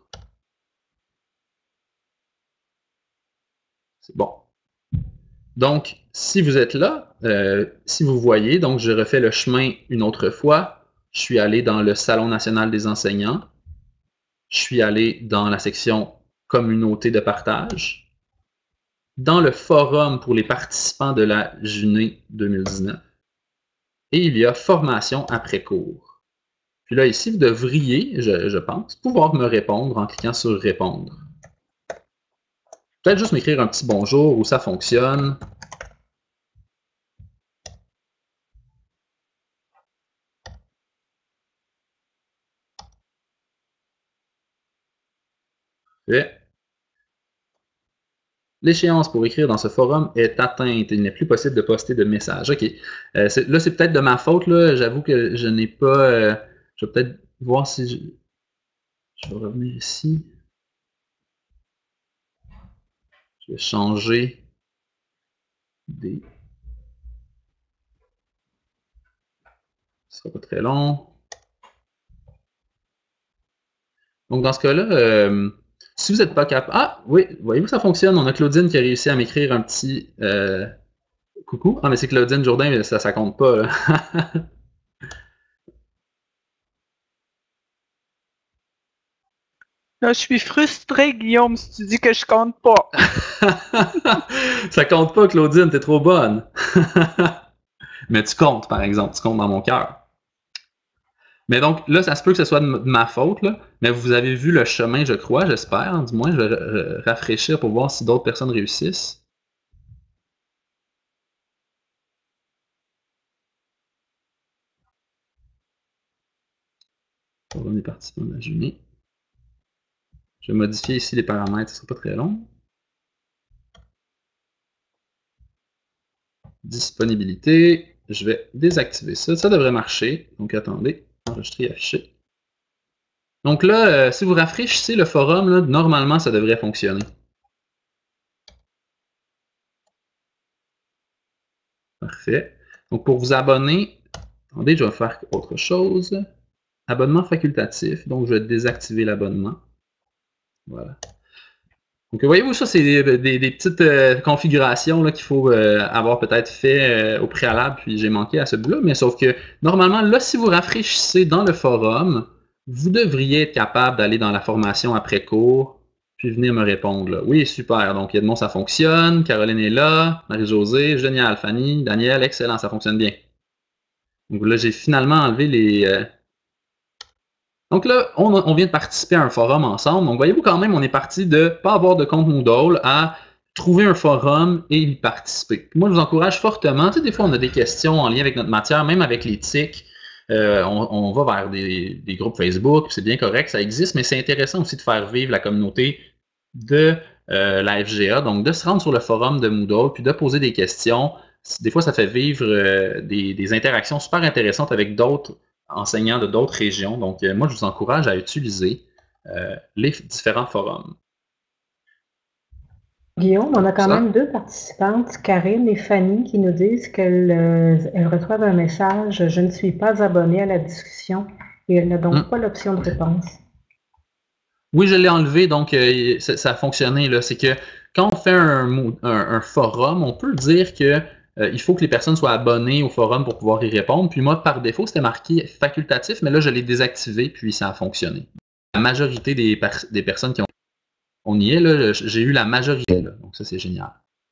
C'est bon. Donc, si vous êtes là, si vous voyez, donc je refais le chemin une autre fois. Je suis allé dans le Salon national des enseignants. Je suis allé dans la section communauté de partage. Dans le forum pour les participants de la JUNÉ 2019. Et il y a formation après cours. Puis là, ici, vous devriez, je pense, pouvoir me répondre en cliquant sur répondre. Peut-être juste m'écrire un petit bonjour où ça fonctionne. L'échéance pour écrire dans ce forum est atteinte. Il n'est plus possible de poster de messages. OK. Là, c'est peut-être de ma faute. J'avoue que je n'ai pas... je vais peut-être voir si je vais revenir ici. Je vais changer des... Ce sera pas très long. Donc, dans ce cas-là, si vous n'êtes pas capable... Ah, oui, voyez-vous, ça fonctionne. On a Claudine qui a réussi à m'écrire un petit coucou. Ah, mais c'est Claudine Jourdain, mais ça compte pas. Là. Là, je suis frustré, Guillaume, si tu dis que je compte pas. Ça compte pas, Claudine, t'es trop bonne. Mais tu comptes, par exemple. Tu comptes dans mon cœur. Mais donc, là, ça se peut que ce soit de ma faute, là, mais vous avez vu le chemin, je crois, j'espère. Du moins, je vais rafraîchir pour voir si d'autres personnes réussissent. On est parti dans la JUNÉ. Je vais modifier ici les paramètres, ce ne sera pas très long. Disponibilité. Je vais désactiver ça. Ça devrait marcher. Donc, attendez. Enregistrer et afficher. Donc là, si vous rafraîchissez le forum, là, normalement, ça devrait fonctionner. Parfait. Donc, pour vous abonner, attendez, je vais faire autre chose. Abonnement facultatif. Donc, je vais désactiver l'abonnement. Voilà. Donc, voyez-vous, ça, c'est des petites configurations qu'il faut avoir peut-être fait au préalable, puis j'ai manqué à ce bout-là, mais sauf que, normalement, là, si vous rafraîchissez dans le forum, vous devriez être capable d'aller dans la formation après cours, puis venir me répondre. Là. Oui, super. Donc, Edmond, ça fonctionne. Caroline est là. Marie-Josée, génial. Fanny, Daniel, excellent, ça fonctionne bien. Donc là, j'ai finalement enlevé les... Donc là, on vient de participer à un forum ensemble. Donc, voyez-vous quand même, on est parti de ne pas avoir de compte Moodle à trouver un forum et y participer. Moi, je vous encourage fortement. Tu sais, des fois, on a des questions en lien avec notre matière, même avec l'éthique. On va vers des groupes Facebook, c'est bien correct, ça existe, mais c'est intéressant aussi de faire vivre la communauté de la FGA. Donc, de se rendre sur le forum de Moodle, puis de poser des questions. Des fois, ça fait vivre des interactions super intéressantes avec d'autres enseignants de d'autres régions. Donc, moi, je vous encourage à utiliser les différents forums. Guillaume, on a quand même deux participantes, Karine et Fanny, qui nous disent qu'elles reçoivent un message « Je ne suis pas abonnée à la discussion » et elles n'ont donc pas l'option de réponse. Oui, je l'ai enlevé, donc ça a fonctionné. C'est que quand on fait un forum, on peut dire que il faut que les personnes soient abonnées au forum pour pouvoir y répondre. Puis moi, par défaut, c'était marqué facultatif, mais là, je l'ai désactivé, puis ça a fonctionné. La majorité des personnes qui on y est, là, j'ai eu la majorité, là, donc ça, c'est génial.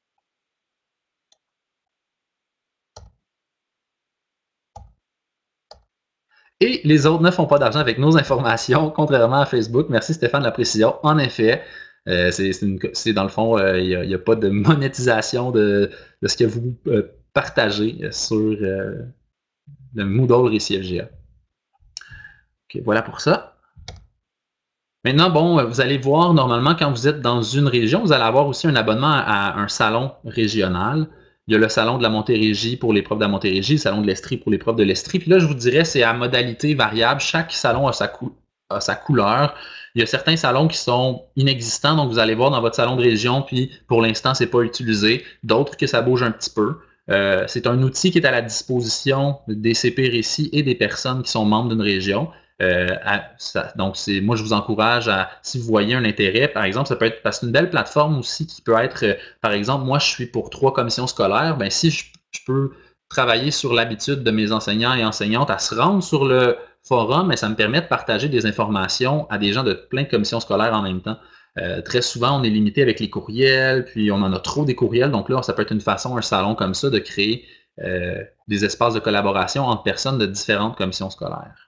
Et les autres ne font pas d'argent avec nos informations, contrairement à Facebook. Merci Stéphane de la précision. En effet, c'est dans le fond, il n'y a pas de monétisation de ce que vous partagez sur le Moodle Récit LGA. Okay, voilà pour ça. Maintenant, bon, vous allez voir, normalement, quand vous êtes dans une région, vous allez avoir aussi un abonnement à un salon régional. Il y a le salon de la Montérégie pour les profs de la Montérégie, le salon de l'Estrie pour les profs de l'Estrie. Puis là, je vous dirais, c'est à modalité variable. Chaque salon a sa couleur. Il y a certains salons qui sont inexistants, donc vous allez voir dans votre salon de région, puis pour l'instant, ce n'est pas utilisé. D'autres que ça bouge un petit peu. C'est un outil qui est à la disposition des CP Récit et des personnes qui sont membres d'une région. Donc, moi, je vous encourage à, si vous voyez un intérêt, par exemple, ça peut être, parce que c'est une belle plateforme aussi qui peut être, par exemple, moi, je suis pour 3 commissions scolaires, ben si je peux travailler sur l'habitude de mes enseignants et enseignantes à se rendre sur le forum, mais ça me permet de partager des informations à des gens de plein de commissions scolaires en même temps. Très souvent, on est limité avec les courriels, puis on en a trop des courriels, donc là, ça peut être une façon, un salon comme ça, de créer des espaces de collaboration entre personnes de différentes commissions scolaires.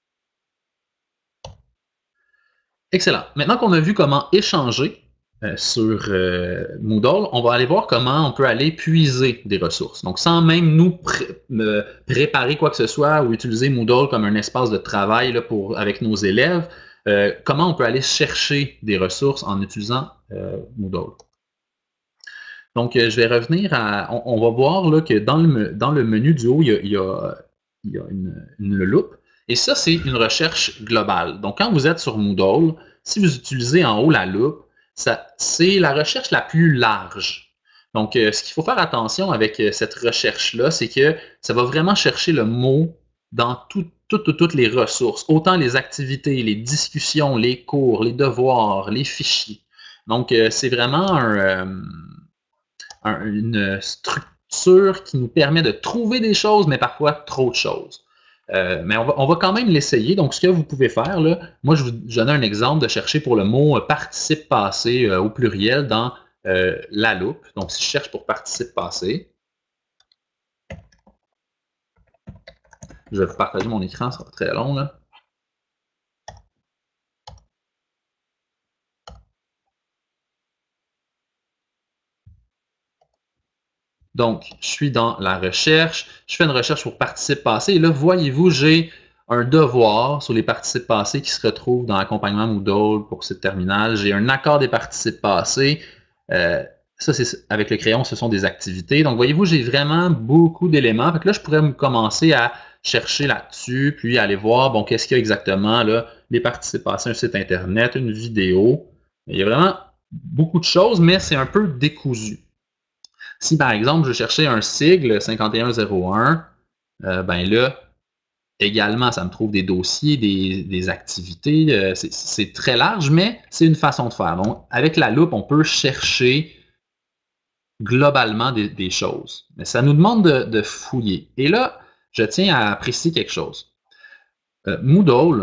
Excellent. Maintenant qu'on a vu comment échanger sur Moodle, on va aller voir comment on peut aller puiser des ressources. Donc, sans même nous préparer quoi que ce soit ou utiliser Moodle comme un espace de travail là, avec nos élèves, comment on peut aller chercher des ressources en utilisant Moodle. Donc, je vais revenir à... On va voir là, que dans le menu du haut, il y a une loupe. Et ça, c'est une recherche globale. Donc, quand vous êtes sur Moodle, si vous utilisez en haut la loupe, c'est la recherche la plus large. Donc, ce qu'il faut faire attention avec cette recherche-là, c'est que ça va vraiment chercher le mot dans toutes les ressources, autant les activités, les discussions, les cours, les devoirs, les fichiers. Donc, c'est vraiment une structure qui nous permet de trouver des choses, mais parfois trop de choses. Mais on va quand même l'essayer. Donc, ce que vous pouvez faire, là, moi, je vous donne un exemple de chercher pour le mot participe passé au pluriel dans la loupe. Donc, si je cherche pour participe passé, je vais vous partager mon écran, ça va être très long, là. Donc, je suis dans la recherche, je fais une recherche pour participe passé, et là, voyez-vous, j'ai un devoir sur les participes passés qui se retrouve dans l'accompagnement Moodle pour cette terminale. J'ai un accord des participes passés. Ça, c'est avec le crayon, ce sont des activités. Donc, voyez-vous, j'ai vraiment beaucoup d'éléments. Là, je pourrais commencer à chercher là-dessus, puis aller voir, bon, qu'est-ce qu'il y a exactement, là, les participes passés, un site Internet, une vidéo. Il y a vraiment beaucoup de choses, mais c'est un peu décousu. Si, par exemple, je cherchais un sigle 5101, ben là, également, ça me trouve des dossiers, des activités. C'est très large, mais c'est une façon de faire. Donc, avec la loupe, on peut chercher globalement des choses. Mais ça nous demande de fouiller. Et là, je tiens à préciser quelque chose. Moodle,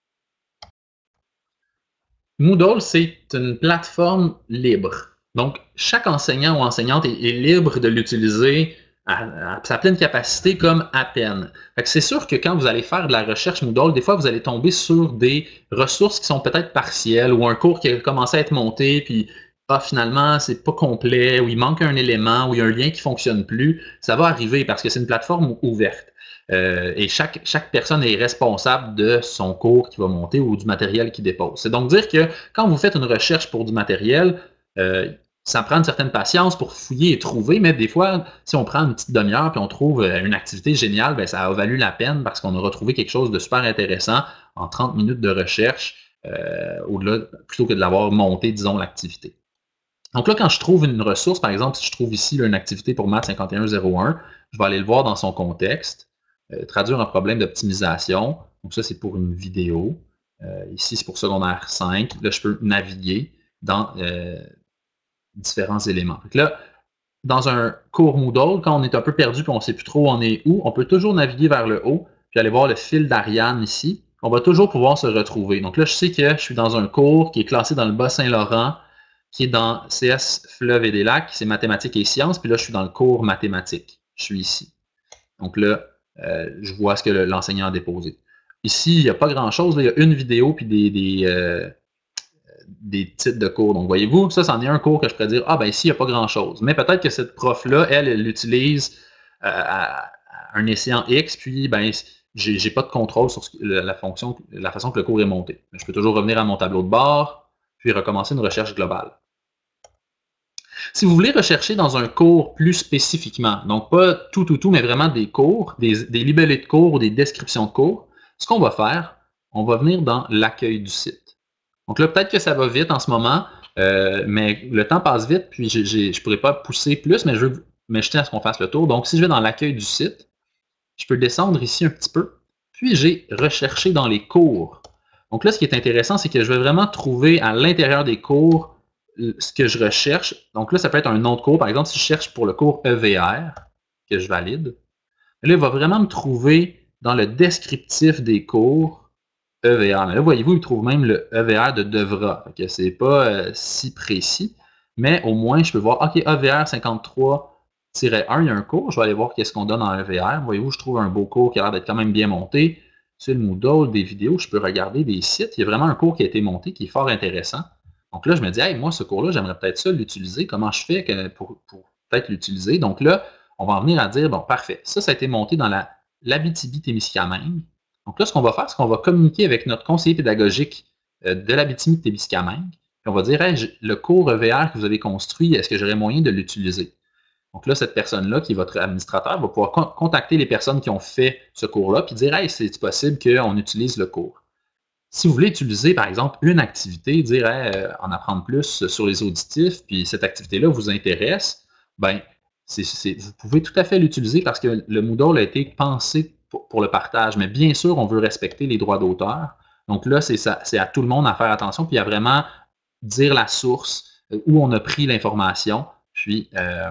c'est une plateforme libre. Donc, chaque enseignant ou enseignante est libre de l'utiliser à sa pleine capacité comme à peine. C'est sûr que quand vous allez faire de la recherche Moodle, des fois, vous allez tomber sur des ressources qui sont peut-être partielles ou un cours qui a commencé à être monté, puis finalement, c'est pas complet, ou il manque un élément, ou il y a un lien qui ne fonctionne plus. Ça va arriver parce que c'est une plateforme ouverte. Et chaque personne est responsable de son cours qui va monter ou du matériel qu'il dépose. C'est donc dire que quand vous faites une recherche pour du matériel, ça prend une certaine patience pour fouiller et trouver, mais des fois, si on prend une petite demi-heure et on trouve une activité géniale, bien, ça a valu la peine parce qu'on a retrouvé quelque chose de super intéressant en 30 minutes de recherche, au-delà, plutôt que de l'avoir monté, disons, l'activité. Donc là, quand je trouve une ressource, par exemple, si je trouve ici là, une activité pour maths 5101, je vais aller le voir dans son contexte, traduire un problème d'optimisation. Donc ça, c'est pour une vidéo. Ici, c'est pour secondaire 5. Là, je peux naviguer dans différents éléments. Donc là, dans un cours Moodle, quand on est un peu perdu et on ne sait plus trop où on est où, on peut toujours naviguer vers le haut, puis aller voir le fil d'Ariane ici. On va toujours pouvoir se retrouver. Donc là, je sais que je suis dans un cours qui est classé dans le Bas-Saint-Laurent, qui est dans CS Fleuves et des Lacs, c'est mathématiques et sciences, puis là, je suis dans le cours mathématiques. Je suis ici. Donc là, je vois ce que l'enseignant a déposé. Ici, il n'y a pas grand-chose. Il y a une vidéo puis des titres de cours. Donc, voyez-vous, ça, c'en est un cours que je pourrais dire, ah, ben ici, il n'y a pas grand-chose. Mais peut-être que cette prof-là, elle l'utilise à un escient X, puis, ben, j'ai pas de contrôle sur la façon que le cours est monté. Je peux toujours revenir à mon tableau de bord, puis recommencer une recherche globale. Si vous voulez rechercher dans un cours plus spécifiquement, donc pas tout, mais vraiment des cours, des libellés de cours ou des descriptions de cours, ce qu'on va faire, on va venir dans l'accueil du site. Donc là, peut-être que ça va vite en ce moment, mais le temps passe vite, puis je ne pourrais pas pousser plus, mais je tiens à ce qu'on fasse le tour. Donc, si je vais dans l'accueil du site, je peux descendre ici un petit peu, puis j'ai recherché dans les cours. Donc là, ce qui est intéressant, c'est que je vais vraiment trouver à l'intérieur des cours ce que je recherche. Donc là, ça peut être un nom de cours. Par exemple, si je cherche pour le cours EVR, que je valide, là, il va vraiment me trouver dans le descriptif des cours EVR. Mais là, voyez-vous, il trouve même le EVR de devra. Ce n'est pas si précis, mais au moins, je peux voir, OK, EVR 53-1, il y a un cours. Je vais aller voir qu'est-ce qu'on donne en EVR. Voyez-vous, je trouve un beau cours qui a l'air d'être quand même bien monté. Sur le Moodle, des vidéos, je peux regarder des sites. Il y a vraiment un cours qui a été monté qui est fort intéressant. Donc là, je me dis, hey, moi, ce cours-là, j'aimerais peut-être ça l'utiliser. Comment je fais pour peut-être l'utiliser? Donc là, on va en venir à dire, bon, parfait. Ça a été monté dans l'Abitibi-Témiscamingue. Donc là, ce qu'on va faire, c'est qu'on va communiquer avec notre conseiller pédagogique de l'Abitibi-Témiscamingue. Puis on va dire, hey, le cours EVR que vous avez construit, est-ce que j'aurais moyen de l'utiliser? Donc là, cette personne-là, qui est votre administrateur, va pouvoir contacter les personnes qui ont fait ce cours-là, puis dire, hey, c'est possible qu'on utilise le cours. Si vous voulez utiliser, par exemple, une activité, dire en apprendre plus sur les auditifs, puis cette activité-là vous intéresse, ben, vous pouvez tout à fait l'utiliser parce que le Moodle a été pensé pour le partage. Mais bien sûr, on veut respecter les droits d'auteur. Donc là, c'est à tout le monde à faire attention, puis à vraiment dire la source, où on a pris l'information, puis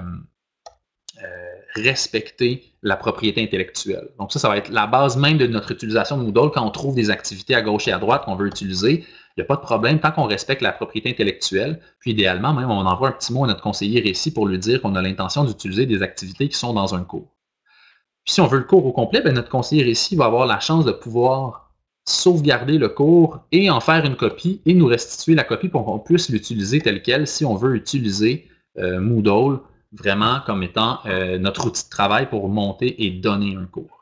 respecter la propriété intellectuelle. Donc ça va être la base même de notre utilisation de Moodle. Quand on trouve des activités à gauche et à droite qu'on veut utiliser, il n'y a pas de problème tant qu'on respecte la propriété intellectuelle. Puis idéalement, même, on envoie un petit mot à notre conseiller récit pour lui dire qu'on a l'intention d'utiliser des activités qui sont dans un cours. Puis si on veut le cours au complet, bien, notre conseiller récit va avoir la chance de pouvoir sauvegarder le cours et en faire une copie et nous restituer la copie pour qu'on puisse l'utiliser tel quel si on veut utiliser Moodle vraiment comme étant notre outil de travail pour monter et donner un cours.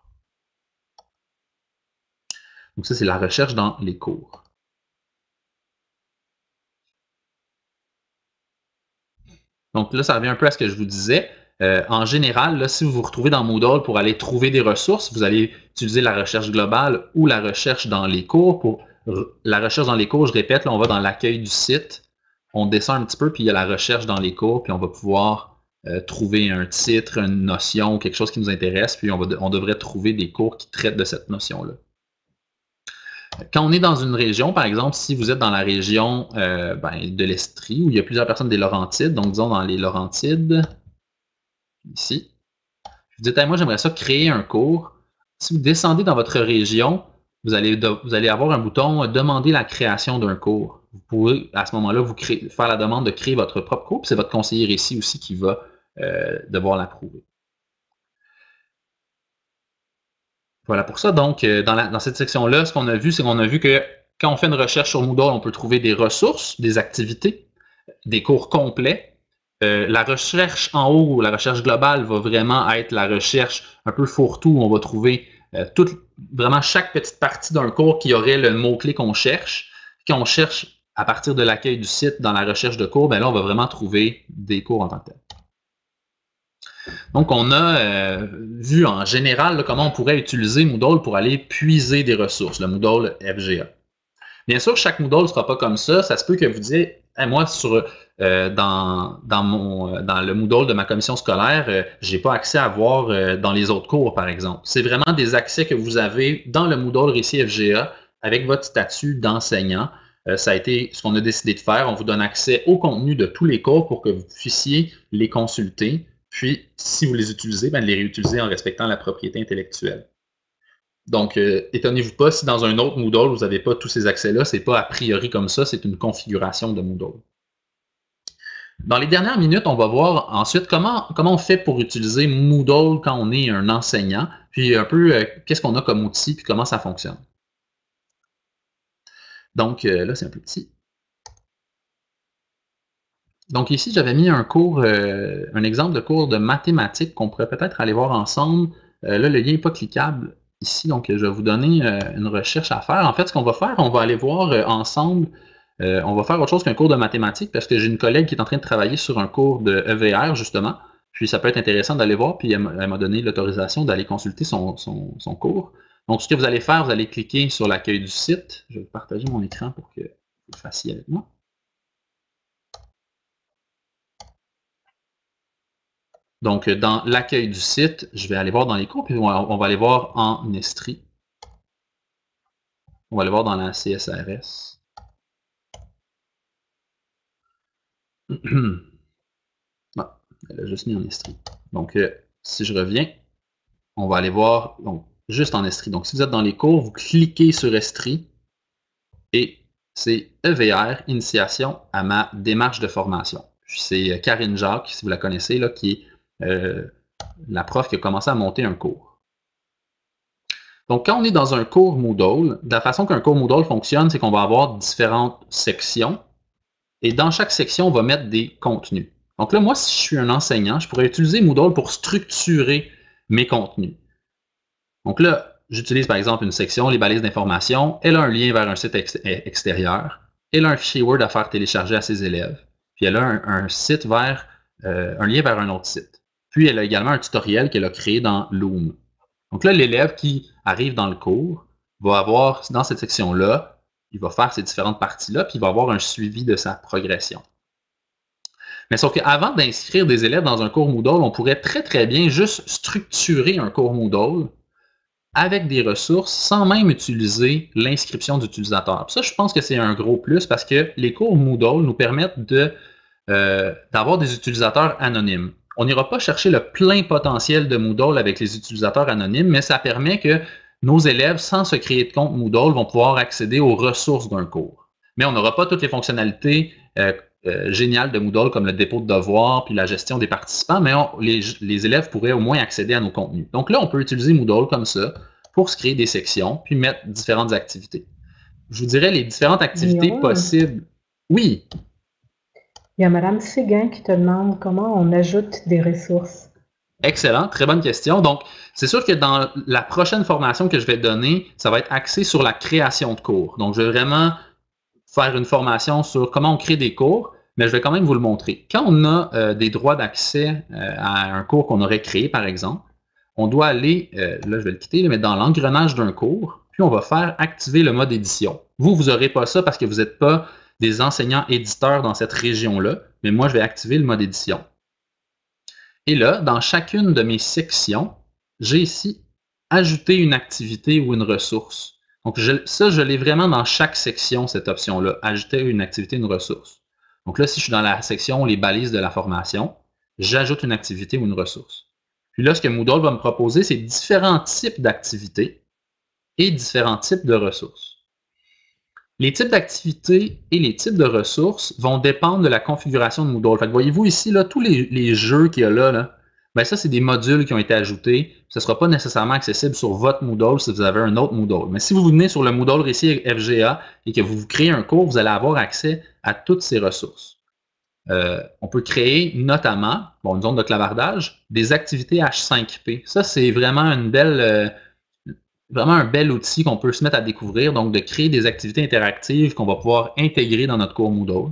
Donc ça, c'est la recherche dans les cours. Donc là, ça revient un peu à ce que je vous disais. En général, là, si vous vous retrouvez dans Moodle pour aller trouver des ressources, vous allez utiliser la recherche globale ou la recherche dans les cours. Pour la recherche dans les cours, je répète, là, on va dans l'accueil du site, on descend un petit peu, puis il y a la recherche dans les cours, puis on va pouvoir trouver un titre, une notion, quelque chose qui nous intéresse, puis on devrait trouver des cours qui traitent de cette notion-là. Quand on est dans une région, par exemple, si vous êtes dans la région de l'Estrie, où il y a plusieurs personnes des Laurentides, donc disons dans les Laurentides, ici, vous dites, hey, moi j'aimerais ça créer un cours. Si vous descendez dans votre région, vous allez avoir un bouton « Demander la création d'un cours ». Vous pouvez, à ce moment-là, faire la demande de créer votre propre cours, puis c'est votre conseiller récit aussi qui va devoir l'approuver. Voilà pour ça. Donc, dans cette section-là, ce qu'on a vu, c'est qu'on a vu que quand on fait une recherche sur Moodle, on peut trouver des ressources, des activités, des cours complets. La recherche en haut, la recherche globale, va vraiment être la recherche un peu fourre-tout, où on va trouver vraiment chaque petite partie d'un cours qui aurait le mot-clé qu'on cherche. Quand on cherche à partir de l'accueil du site dans la recherche de cours, bien là, on va vraiment trouver des cours en tant que tel. Donc, on a vu en général là, comment on pourrait utiliser Moodle pour aller puiser des ressources, le Moodle FGA. Bien sûr, chaque Moodle ne sera pas comme ça. Ça se peut que vous disiez, hey, moi, dans le Moodle de ma commission scolaire, je n'ai pas accès à voir dans les autres cours, par exemple. C'est vraiment des accès que vous avez dans le Moodle Récit FGA avec votre statut d'enseignant. ça a été ce qu'on a décidé de faire. On vous donne accès au contenu de tous les cours pour que vous puissiez les consulter. Puis, si vous les utilisez, ben, les réutiliser en respectant la propriété intellectuelle. Donc, étonnez-vous pas si dans un autre Moodle, vous n'avez pas tous ces accès-là. Ce n'est pas a priori comme ça, c'est une configuration de Moodle. Dans les dernières minutes, on va voir ensuite comment on fait pour utiliser Moodle quand on est un enseignant, puis un peu qu'est-ce qu'on a comme outil, puis comment ça fonctionne. Donc, là, c'est un peu petit. Donc ici, j'avais mis un cours, un exemple de cours de mathématiques qu'on pourrait peut-être aller voir ensemble. Là, le lien n'est pas cliquable ici, donc je vais vous donner une recherche à faire. En fait, ce qu'on va faire, on va aller voir ensemble, on va faire autre chose qu'un cours de mathématiques parce que j'ai une collègue qui est en train de travailler sur un cours de EVR, justement. Puis ça peut être intéressant d'aller voir, puis elle m'a donné l'autorisation d'aller consulter son cours. Donc, ce que vous allez faire, vous allez cliquer sur l'accueil du site. Je vais partager mon écran pour que vous le fassiez avec moi. Donc, dans l'accueil du site, je vais aller voir dans les cours, puis on va aller voir en Estrie. On va aller voir dans la CSRS. Non, elle a juste mis en Estrie. Donc, si je reviens, on va aller voir donc, juste en Estrie. Donc, si vous êtes dans les cours, vous cliquez sur Estrie et c'est EVR, Initiation à ma démarche de formation. C'est Karine Jacques, si vous la connaissez, là, qui est la prof qui a commencé à monter un cours. Donc, quand on est dans un cours Moodle, la façon qu'un cours Moodle fonctionne, c'est qu'on va avoir différentes sections. Et dans chaque section, on va mettre des contenus. Donc là, moi, si je suis un enseignant, je pourrais utiliser Moodle pour structurer mes contenus. Donc là, j'utilise par exemple une section, les balises d'information. Elle a un lien vers un site extérieur. Elle a un fichier Word à faire télécharger à ses élèves. Puis elle a un site vers, un lien vers un autre site. Puis elle a également un tutoriel qu'elle a créé dans Loom. Donc là, l'élève qui arrive dans le cours va avoir, dans cette section-là, il va faire ces différentes parties-là, puis il va avoir un suivi de sa progression. Mais sauf qu'avant d'inscrire des élèves dans un cours Moodle, on pourrait très très bien juste structurer un cours Moodle avec des ressources sans même utiliser l'inscription d'utilisateurs. Ça, je pense que c'est un gros plus parce que les cours Moodle nous permettent d'avoir des utilisateurs anonymes. On n'ira pas chercher le plein potentiel de Moodle avec les utilisateurs anonymes, mais ça permet que nos élèves, sans se créer de compte Moodle, vont pouvoir accéder aux ressources d'un cours. Mais on n'aura pas toutes les fonctionnalités géniales de Moodle, comme le dépôt de devoirs puis la gestion des participants, mais les élèves pourraient au moins accéder à nos contenus. Donc là, on peut utiliser Moodle comme ça pour se créer des sections puis mettre différentes activités. Je vous dirais les différentes activités possibles. Oui. Il y a Mme Séguin qui te demande comment on ajoute des ressources. Excellent, très bonne question. Donc, c'est sûr que dans la prochaine formation que je vais donner, ça va être axé sur la création de cours. Donc, je vais vraiment faire une formation sur comment on crée des cours, mais je vais quand même vous le montrer. Quand on a des droits d'accès à un cours qu'on aurait créé, par exemple, on doit aller, là je vais le quitter, mais dans l'engrenage d'un cours, puis on va faire activer le mode édition. Vous n'aurez pas ça parce que vous n'êtes pas des enseignants éditeurs dans cette région-là, mais moi je vais activer le mode édition. Et là, dans chacune de mes sections, j'ai ici ajouté une activité ou une ressource. Donc, ça, je l'ai vraiment dans chaque section, cette option-là, ajouter une activité, une ressource. Donc là, si je suis dans la section les balises de la formation, j'ajoute une activité ou une ressource. Puis là, ce que Moodle va me proposer, c'est différents types d'activités et différents types de ressources. Les types d'activités et les types de ressources vont dépendre de la configuration de Moodle. Fait que voyez-vous ici, là, tous les jeux qu'il y a là, ben ça, c'est des modules qui ont été ajoutés. Ce ne sera pas nécessairement accessible sur votre Moodle si vous avez un autre Moodle. Mais si vous venez sur le Moodle Récit FGA et que vous créez un cours, vous allez avoir accès à toutes ces ressources. On peut créer notamment, une zone de clavardage, des activités H5P. Ça, c'est vraiment vraiment un bel outil qu'on peut se mettre à découvrir, donc de créer des activités interactives qu'on va pouvoir intégrer dans notre cours Moodle.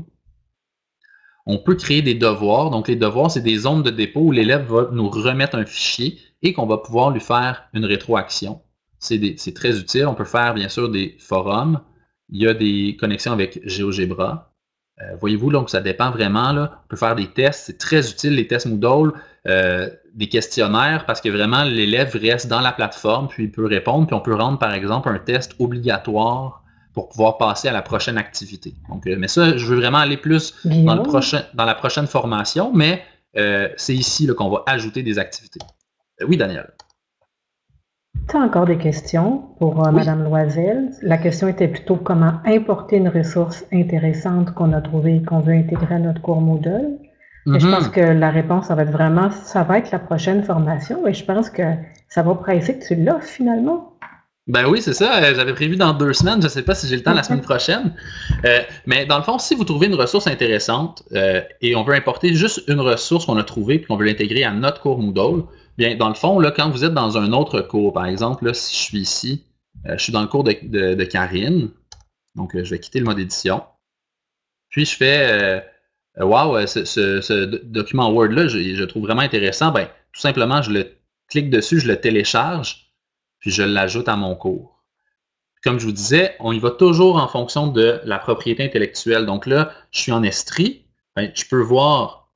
On peut créer des devoirs. Donc, les devoirs, c'est des zones de dépôt où l'élève va nous remettre un fichier et qu'on va pouvoir lui faire une rétroaction. C'est très utile. On peut faire, bien sûr, des forums. Il y a des connexions avec GeoGebra. Voyez-vous, donc ça dépend vraiment. Là. On peut faire des tests. C'est très utile, les tests Moodle. Des questionnaires, parce que vraiment, l'élève reste dans la plateforme, puis il peut répondre. Puis on peut rendre, par exemple, un test obligatoire pour pouvoir passer à la prochaine activité. Donc, mais ça, je veux vraiment aller plus dans la prochaine formation, mais c'est ici qu'on va ajouter des activités. Oui, Daniel. Tu as encore des questions pour Madame Loisel. La question était plutôt comment importer une ressource intéressante qu'on a trouvée et qu'on veut intégrer à notre cours Moodle. Et je pense que la réponse, ça va être la prochaine formation, et je pense que ça va presser que tu l'offres finalement. Ben oui, c'est ça. J'avais prévu dans 2 semaines. Je ne sais pas si j'ai le temps la semaine prochaine. Mais dans le fond, si vous trouvez une ressource intéressante et on veut importer juste une ressource qu'on a trouvée et qu'on veut l'intégrer à notre cours Moodle, bien, dans le fond, là, quand vous êtes dans un autre cours, par exemple, là, si je suis ici, je suis dans le cours de Karine. Donc, je vais quitter le mode édition. Puis, je fais wow, ce document Word-là, je le trouve vraiment intéressant. Ben, tout simplement, je le clique dessus, je le télécharge. Puis je l'ajoute à mon cours. Comme je vous disais, on y va toujours en fonction de la propriété intellectuelle. Donc là, je suis en Estrie. Ben, je peux voir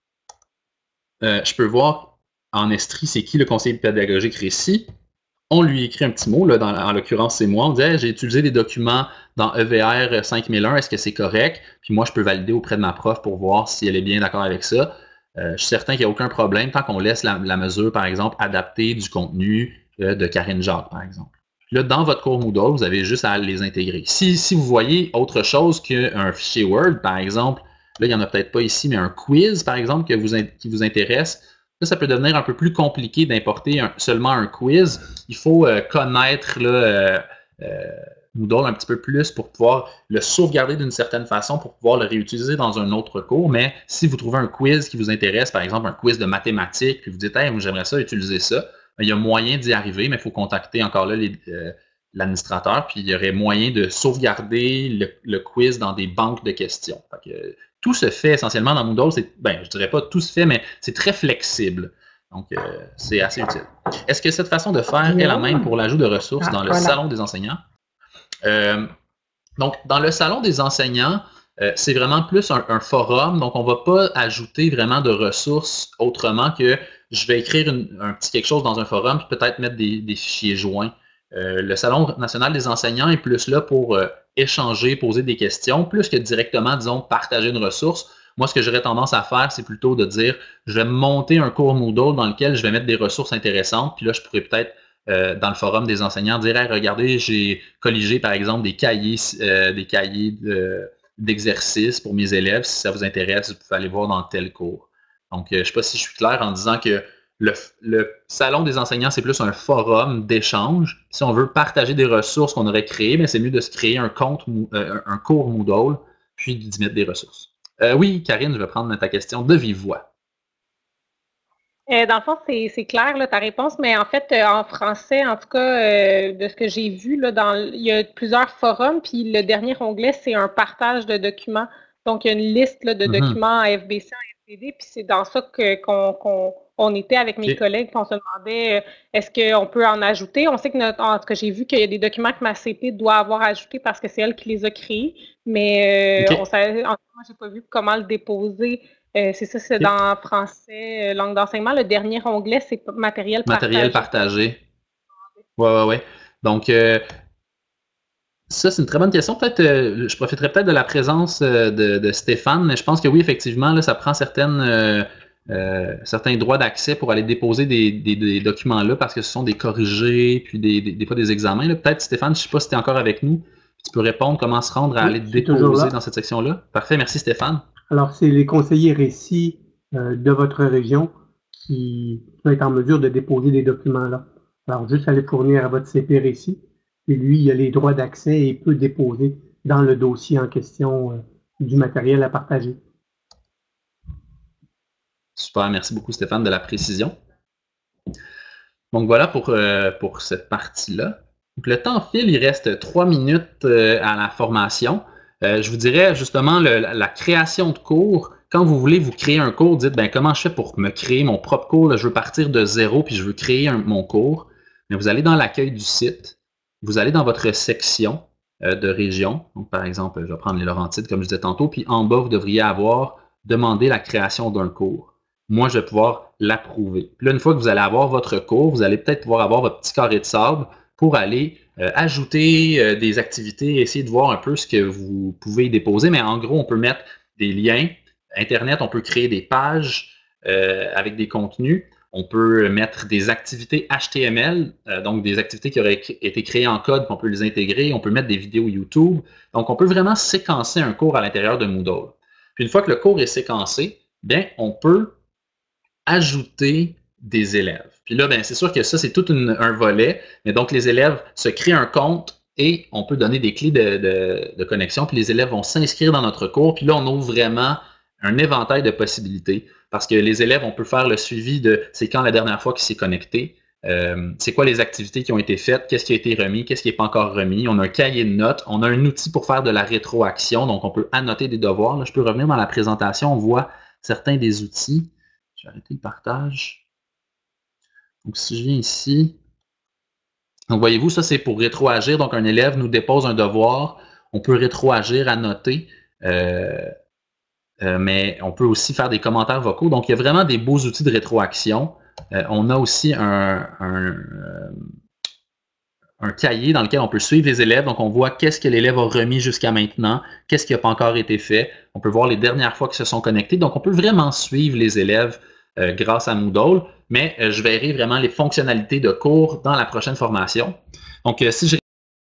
en Estrie, c'est qui le conseiller pédagogique récit. On lui écrit un petit mot, là, en l'occurrence, c'est moi. On dit hey, j'ai utilisé des documents dans EVR 5001, est-ce que c'est correct? Puis moi, je peux valider auprès de ma prof pour voir si elle est bien d'accord avec ça. Je suis certain qu'il n'y a aucun problème tant qu'on laisse la mesure, par exemple, adaptée du contenu de Karine Jacques, par exemple. Là, dans votre cours Moodle, vous avez juste à les intégrer. Si vous voyez autre chose qu'un fichier Word, par exemple, là, il n'y en a peut-être pas ici, mais un quiz, par exemple, qui vous intéresse, là, ça peut devenir un peu plus compliqué d'importer seulement un quiz. Il faut connaître Moodle un petit peu plus pour pouvoir le sauvegarder d'une certaine façon, pour pouvoir le réutiliser dans un autre cours. Mais si vous trouvez un quiz qui vous intéresse, par exemple un quiz de mathématiques, puis vous dites hey, moi j'aimerais ça utiliser ça, il y a moyen d'y arriver, mais il faut contacter encore là l'administrateur, puis il y aurait moyen de sauvegarder le quiz dans des banques de questions. Fait que, tout se fait essentiellement dans Moodle, je dirais pas tout se fait, mais c'est très flexible. Donc, c'est assez utile. Est-ce que cette façon de faire est la même pour l'ajout de ressources dans le salon des enseignants? Donc, dans le salon des enseignants, c'est vraiment plus un forum, donc on ne va pas ajouter vraiment de ressources autrement que je vais écrire un petit quelque chose dans un forum, puis peut-être mettre des fichiers joints. Le Salon national des enseignants est plus là pour échanger, poser des questions, plus que directement, disons, partager une ressource. Moi, ce que j'aurais tendance à faire, c'est plutôt de dire, je vais monter un cours Moodle dans lequel je vais mettre des ressources intéressantes, puis là, je pourrais peut-être, dans le forum des enseignants, dire, hey, regardez, j'ai colligé, par exemple, des cahiers d'exercices pour mes élèves. Si ça vous intéresse, vous pouvez aller voir dans tel cours. Donc, je ne sais pas si je suis clair en disant que le salon des enseignants, c'est plus un forum d'échange. Si on veut partager des ressources qu'on aurait créées, mais c'est mieux de se créer un cours Moodle, puis d'y mettre des ressources. Oui, Karine, je vais prendre ta question de vive voix. Dans le fond, c'est clair là, ta réponse, mais en fait, en français, en tout cas, de ce que j'ai vu, là, il y a plusieurs forums, puis le dernier onglet, c'est un partage de documents. Donc, il y a une liste là, de documents à FBC, puis c'est dans ça qu'on était avec mes collègues, puis on se demandait est-ce qu'on peut en ajouter. On sait que, en tout cas, j'ai vu qu'il y a des documents que ma CP doit avoir ajoutés parce que c'est elle qui les a créés, mais on savait, en tout cas, moi, j'ai pas vu comment le déposer. C'est ça, c'est dans français, langue d'enseignement. Le dernier onglet, c'est matériel partagé. Matériel partagé. Ouais. Donc, ça, c'est une très bonne question. Peut-être, je profiterai peut-être de la présence de Stéphane, mais je pense que oui, effectivement, là, ça prend certains droits d'accès pour aller déposer des documents-là parce que ce sont des corrigés, puis des fois des examens. Peut-être, Stéphane, je ne sais pas si tu es encore avec nous. Tu peux répondre comment se rendre à aller déposer dans cette section-là. Parfait, merci Stéphane. Alors, c'est les conseillers récits de votre région qui vont être en mesure de déposer des documents-là. Alors, juste aller fournir à votre CP récit. Et lui, il a les droits d'accès et peut déposer dans le dossier en question du matériel à partager. Super, merci beaucoup Stéphane de la précision. Donc voilà pour cette partie-là. Donc le temps file, il reste 3 minutes à la formation. Je vous dirais justement la création de cours. Quand vous voulez vous créer un cours, dites comment je fais pour me créer mon propre cours. Là, je veux partir de zéro puis je veux créer mon cours. Mais vous allez dans l'accueil du site. Vous allez dans votre section de région. Donc, par exemple, je vais prendre les Laurentides, comme je disais tantôt, puis en bas, vous devriez avoir demandé la création d'un cours. Moi, je vais pouvoir l'approuver. Puis là, une fois que vous allez avoir votre cours, vous allez peut-être pouvoir avoir votre petit carré de sable pour aller ajouter des activités, essayer de voir un peu ce que vous pouvez déposer. Mais en gros, on peut mettre des liens Internet, on peut créer des pages avec des contenus. On peut mettre des activités HTML, donc des activités qui auraient été créées en code, puis on peut les intégrer. On peut mettre des vidéos YouTube. Donc, on peut vraiment séquencer un cours à l'intérieur de Moodle. Puis une fois que le cours est séquencé, bien, on peut ajouter des élèves. Puis là, bien, c'est sûr que ça, c'est tout un volet. Mais donc, les élèves se créent un compte et on peut donner des clés de connexion. Puis les élèves vont s'inscrire dans notre cours. Puis là, on ouvre vraiment un éventail de possibilités. Parce que les élèves, on peut faire le suivi de c'est quand la dernière fois qu'il s'est connecté, c'est quoi les activités qui ont été faites, qu'est-ce qui a été remis, qu'est-ce qui n'est pas encore remis. On a un cahier de notes, on a un outil pour faire de la rétroaction, donc on peut annoter des devoirs. Là, je peux revenir dans la présentation, on voit certains des outils. Je vais arrêter le partage. Donc, si je viens ici, donc voyez-vous, ça c'est pour rétroagir. Donc, un élève nous dépose un devoir, on peut rétroagir, annoter. Mais on peut aussi faire des commentaires vocaux. Donc, il y a vraiment des beaux outils de rétroaction. On a aussi un cahier dans lequel on peut suivre les élèves. Donc, on voit qu'est-ce que l'élève a remis jusqu'à maintenant, qu'est-ce qui n'a pas encore été fait. On peut voir les dernières fois qu'ils se sont connectés. Donc, on peut vraiment suivre les élèves grâce à Moodle. Mais je verrai vraiment les fonctionnalités de cours dans la prochaine formation. Donc, si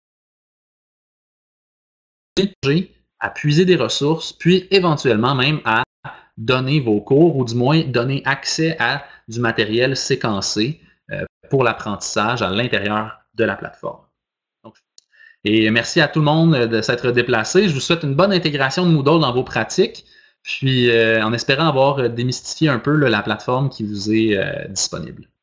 j'ai à puiser des ressources, puis éventuellement même à donner vos cours ou du moins donner accès à du matériel séquencé pour l'apprentissage à l'intérieur de la plateforme. Et merci à tout le monde de s'être déplacé. Je vous souhaite une bonne intégration de Moodle dans vos pratiques, puis en espérant avoir démystifié un peu la plateforme qui vous est disponible.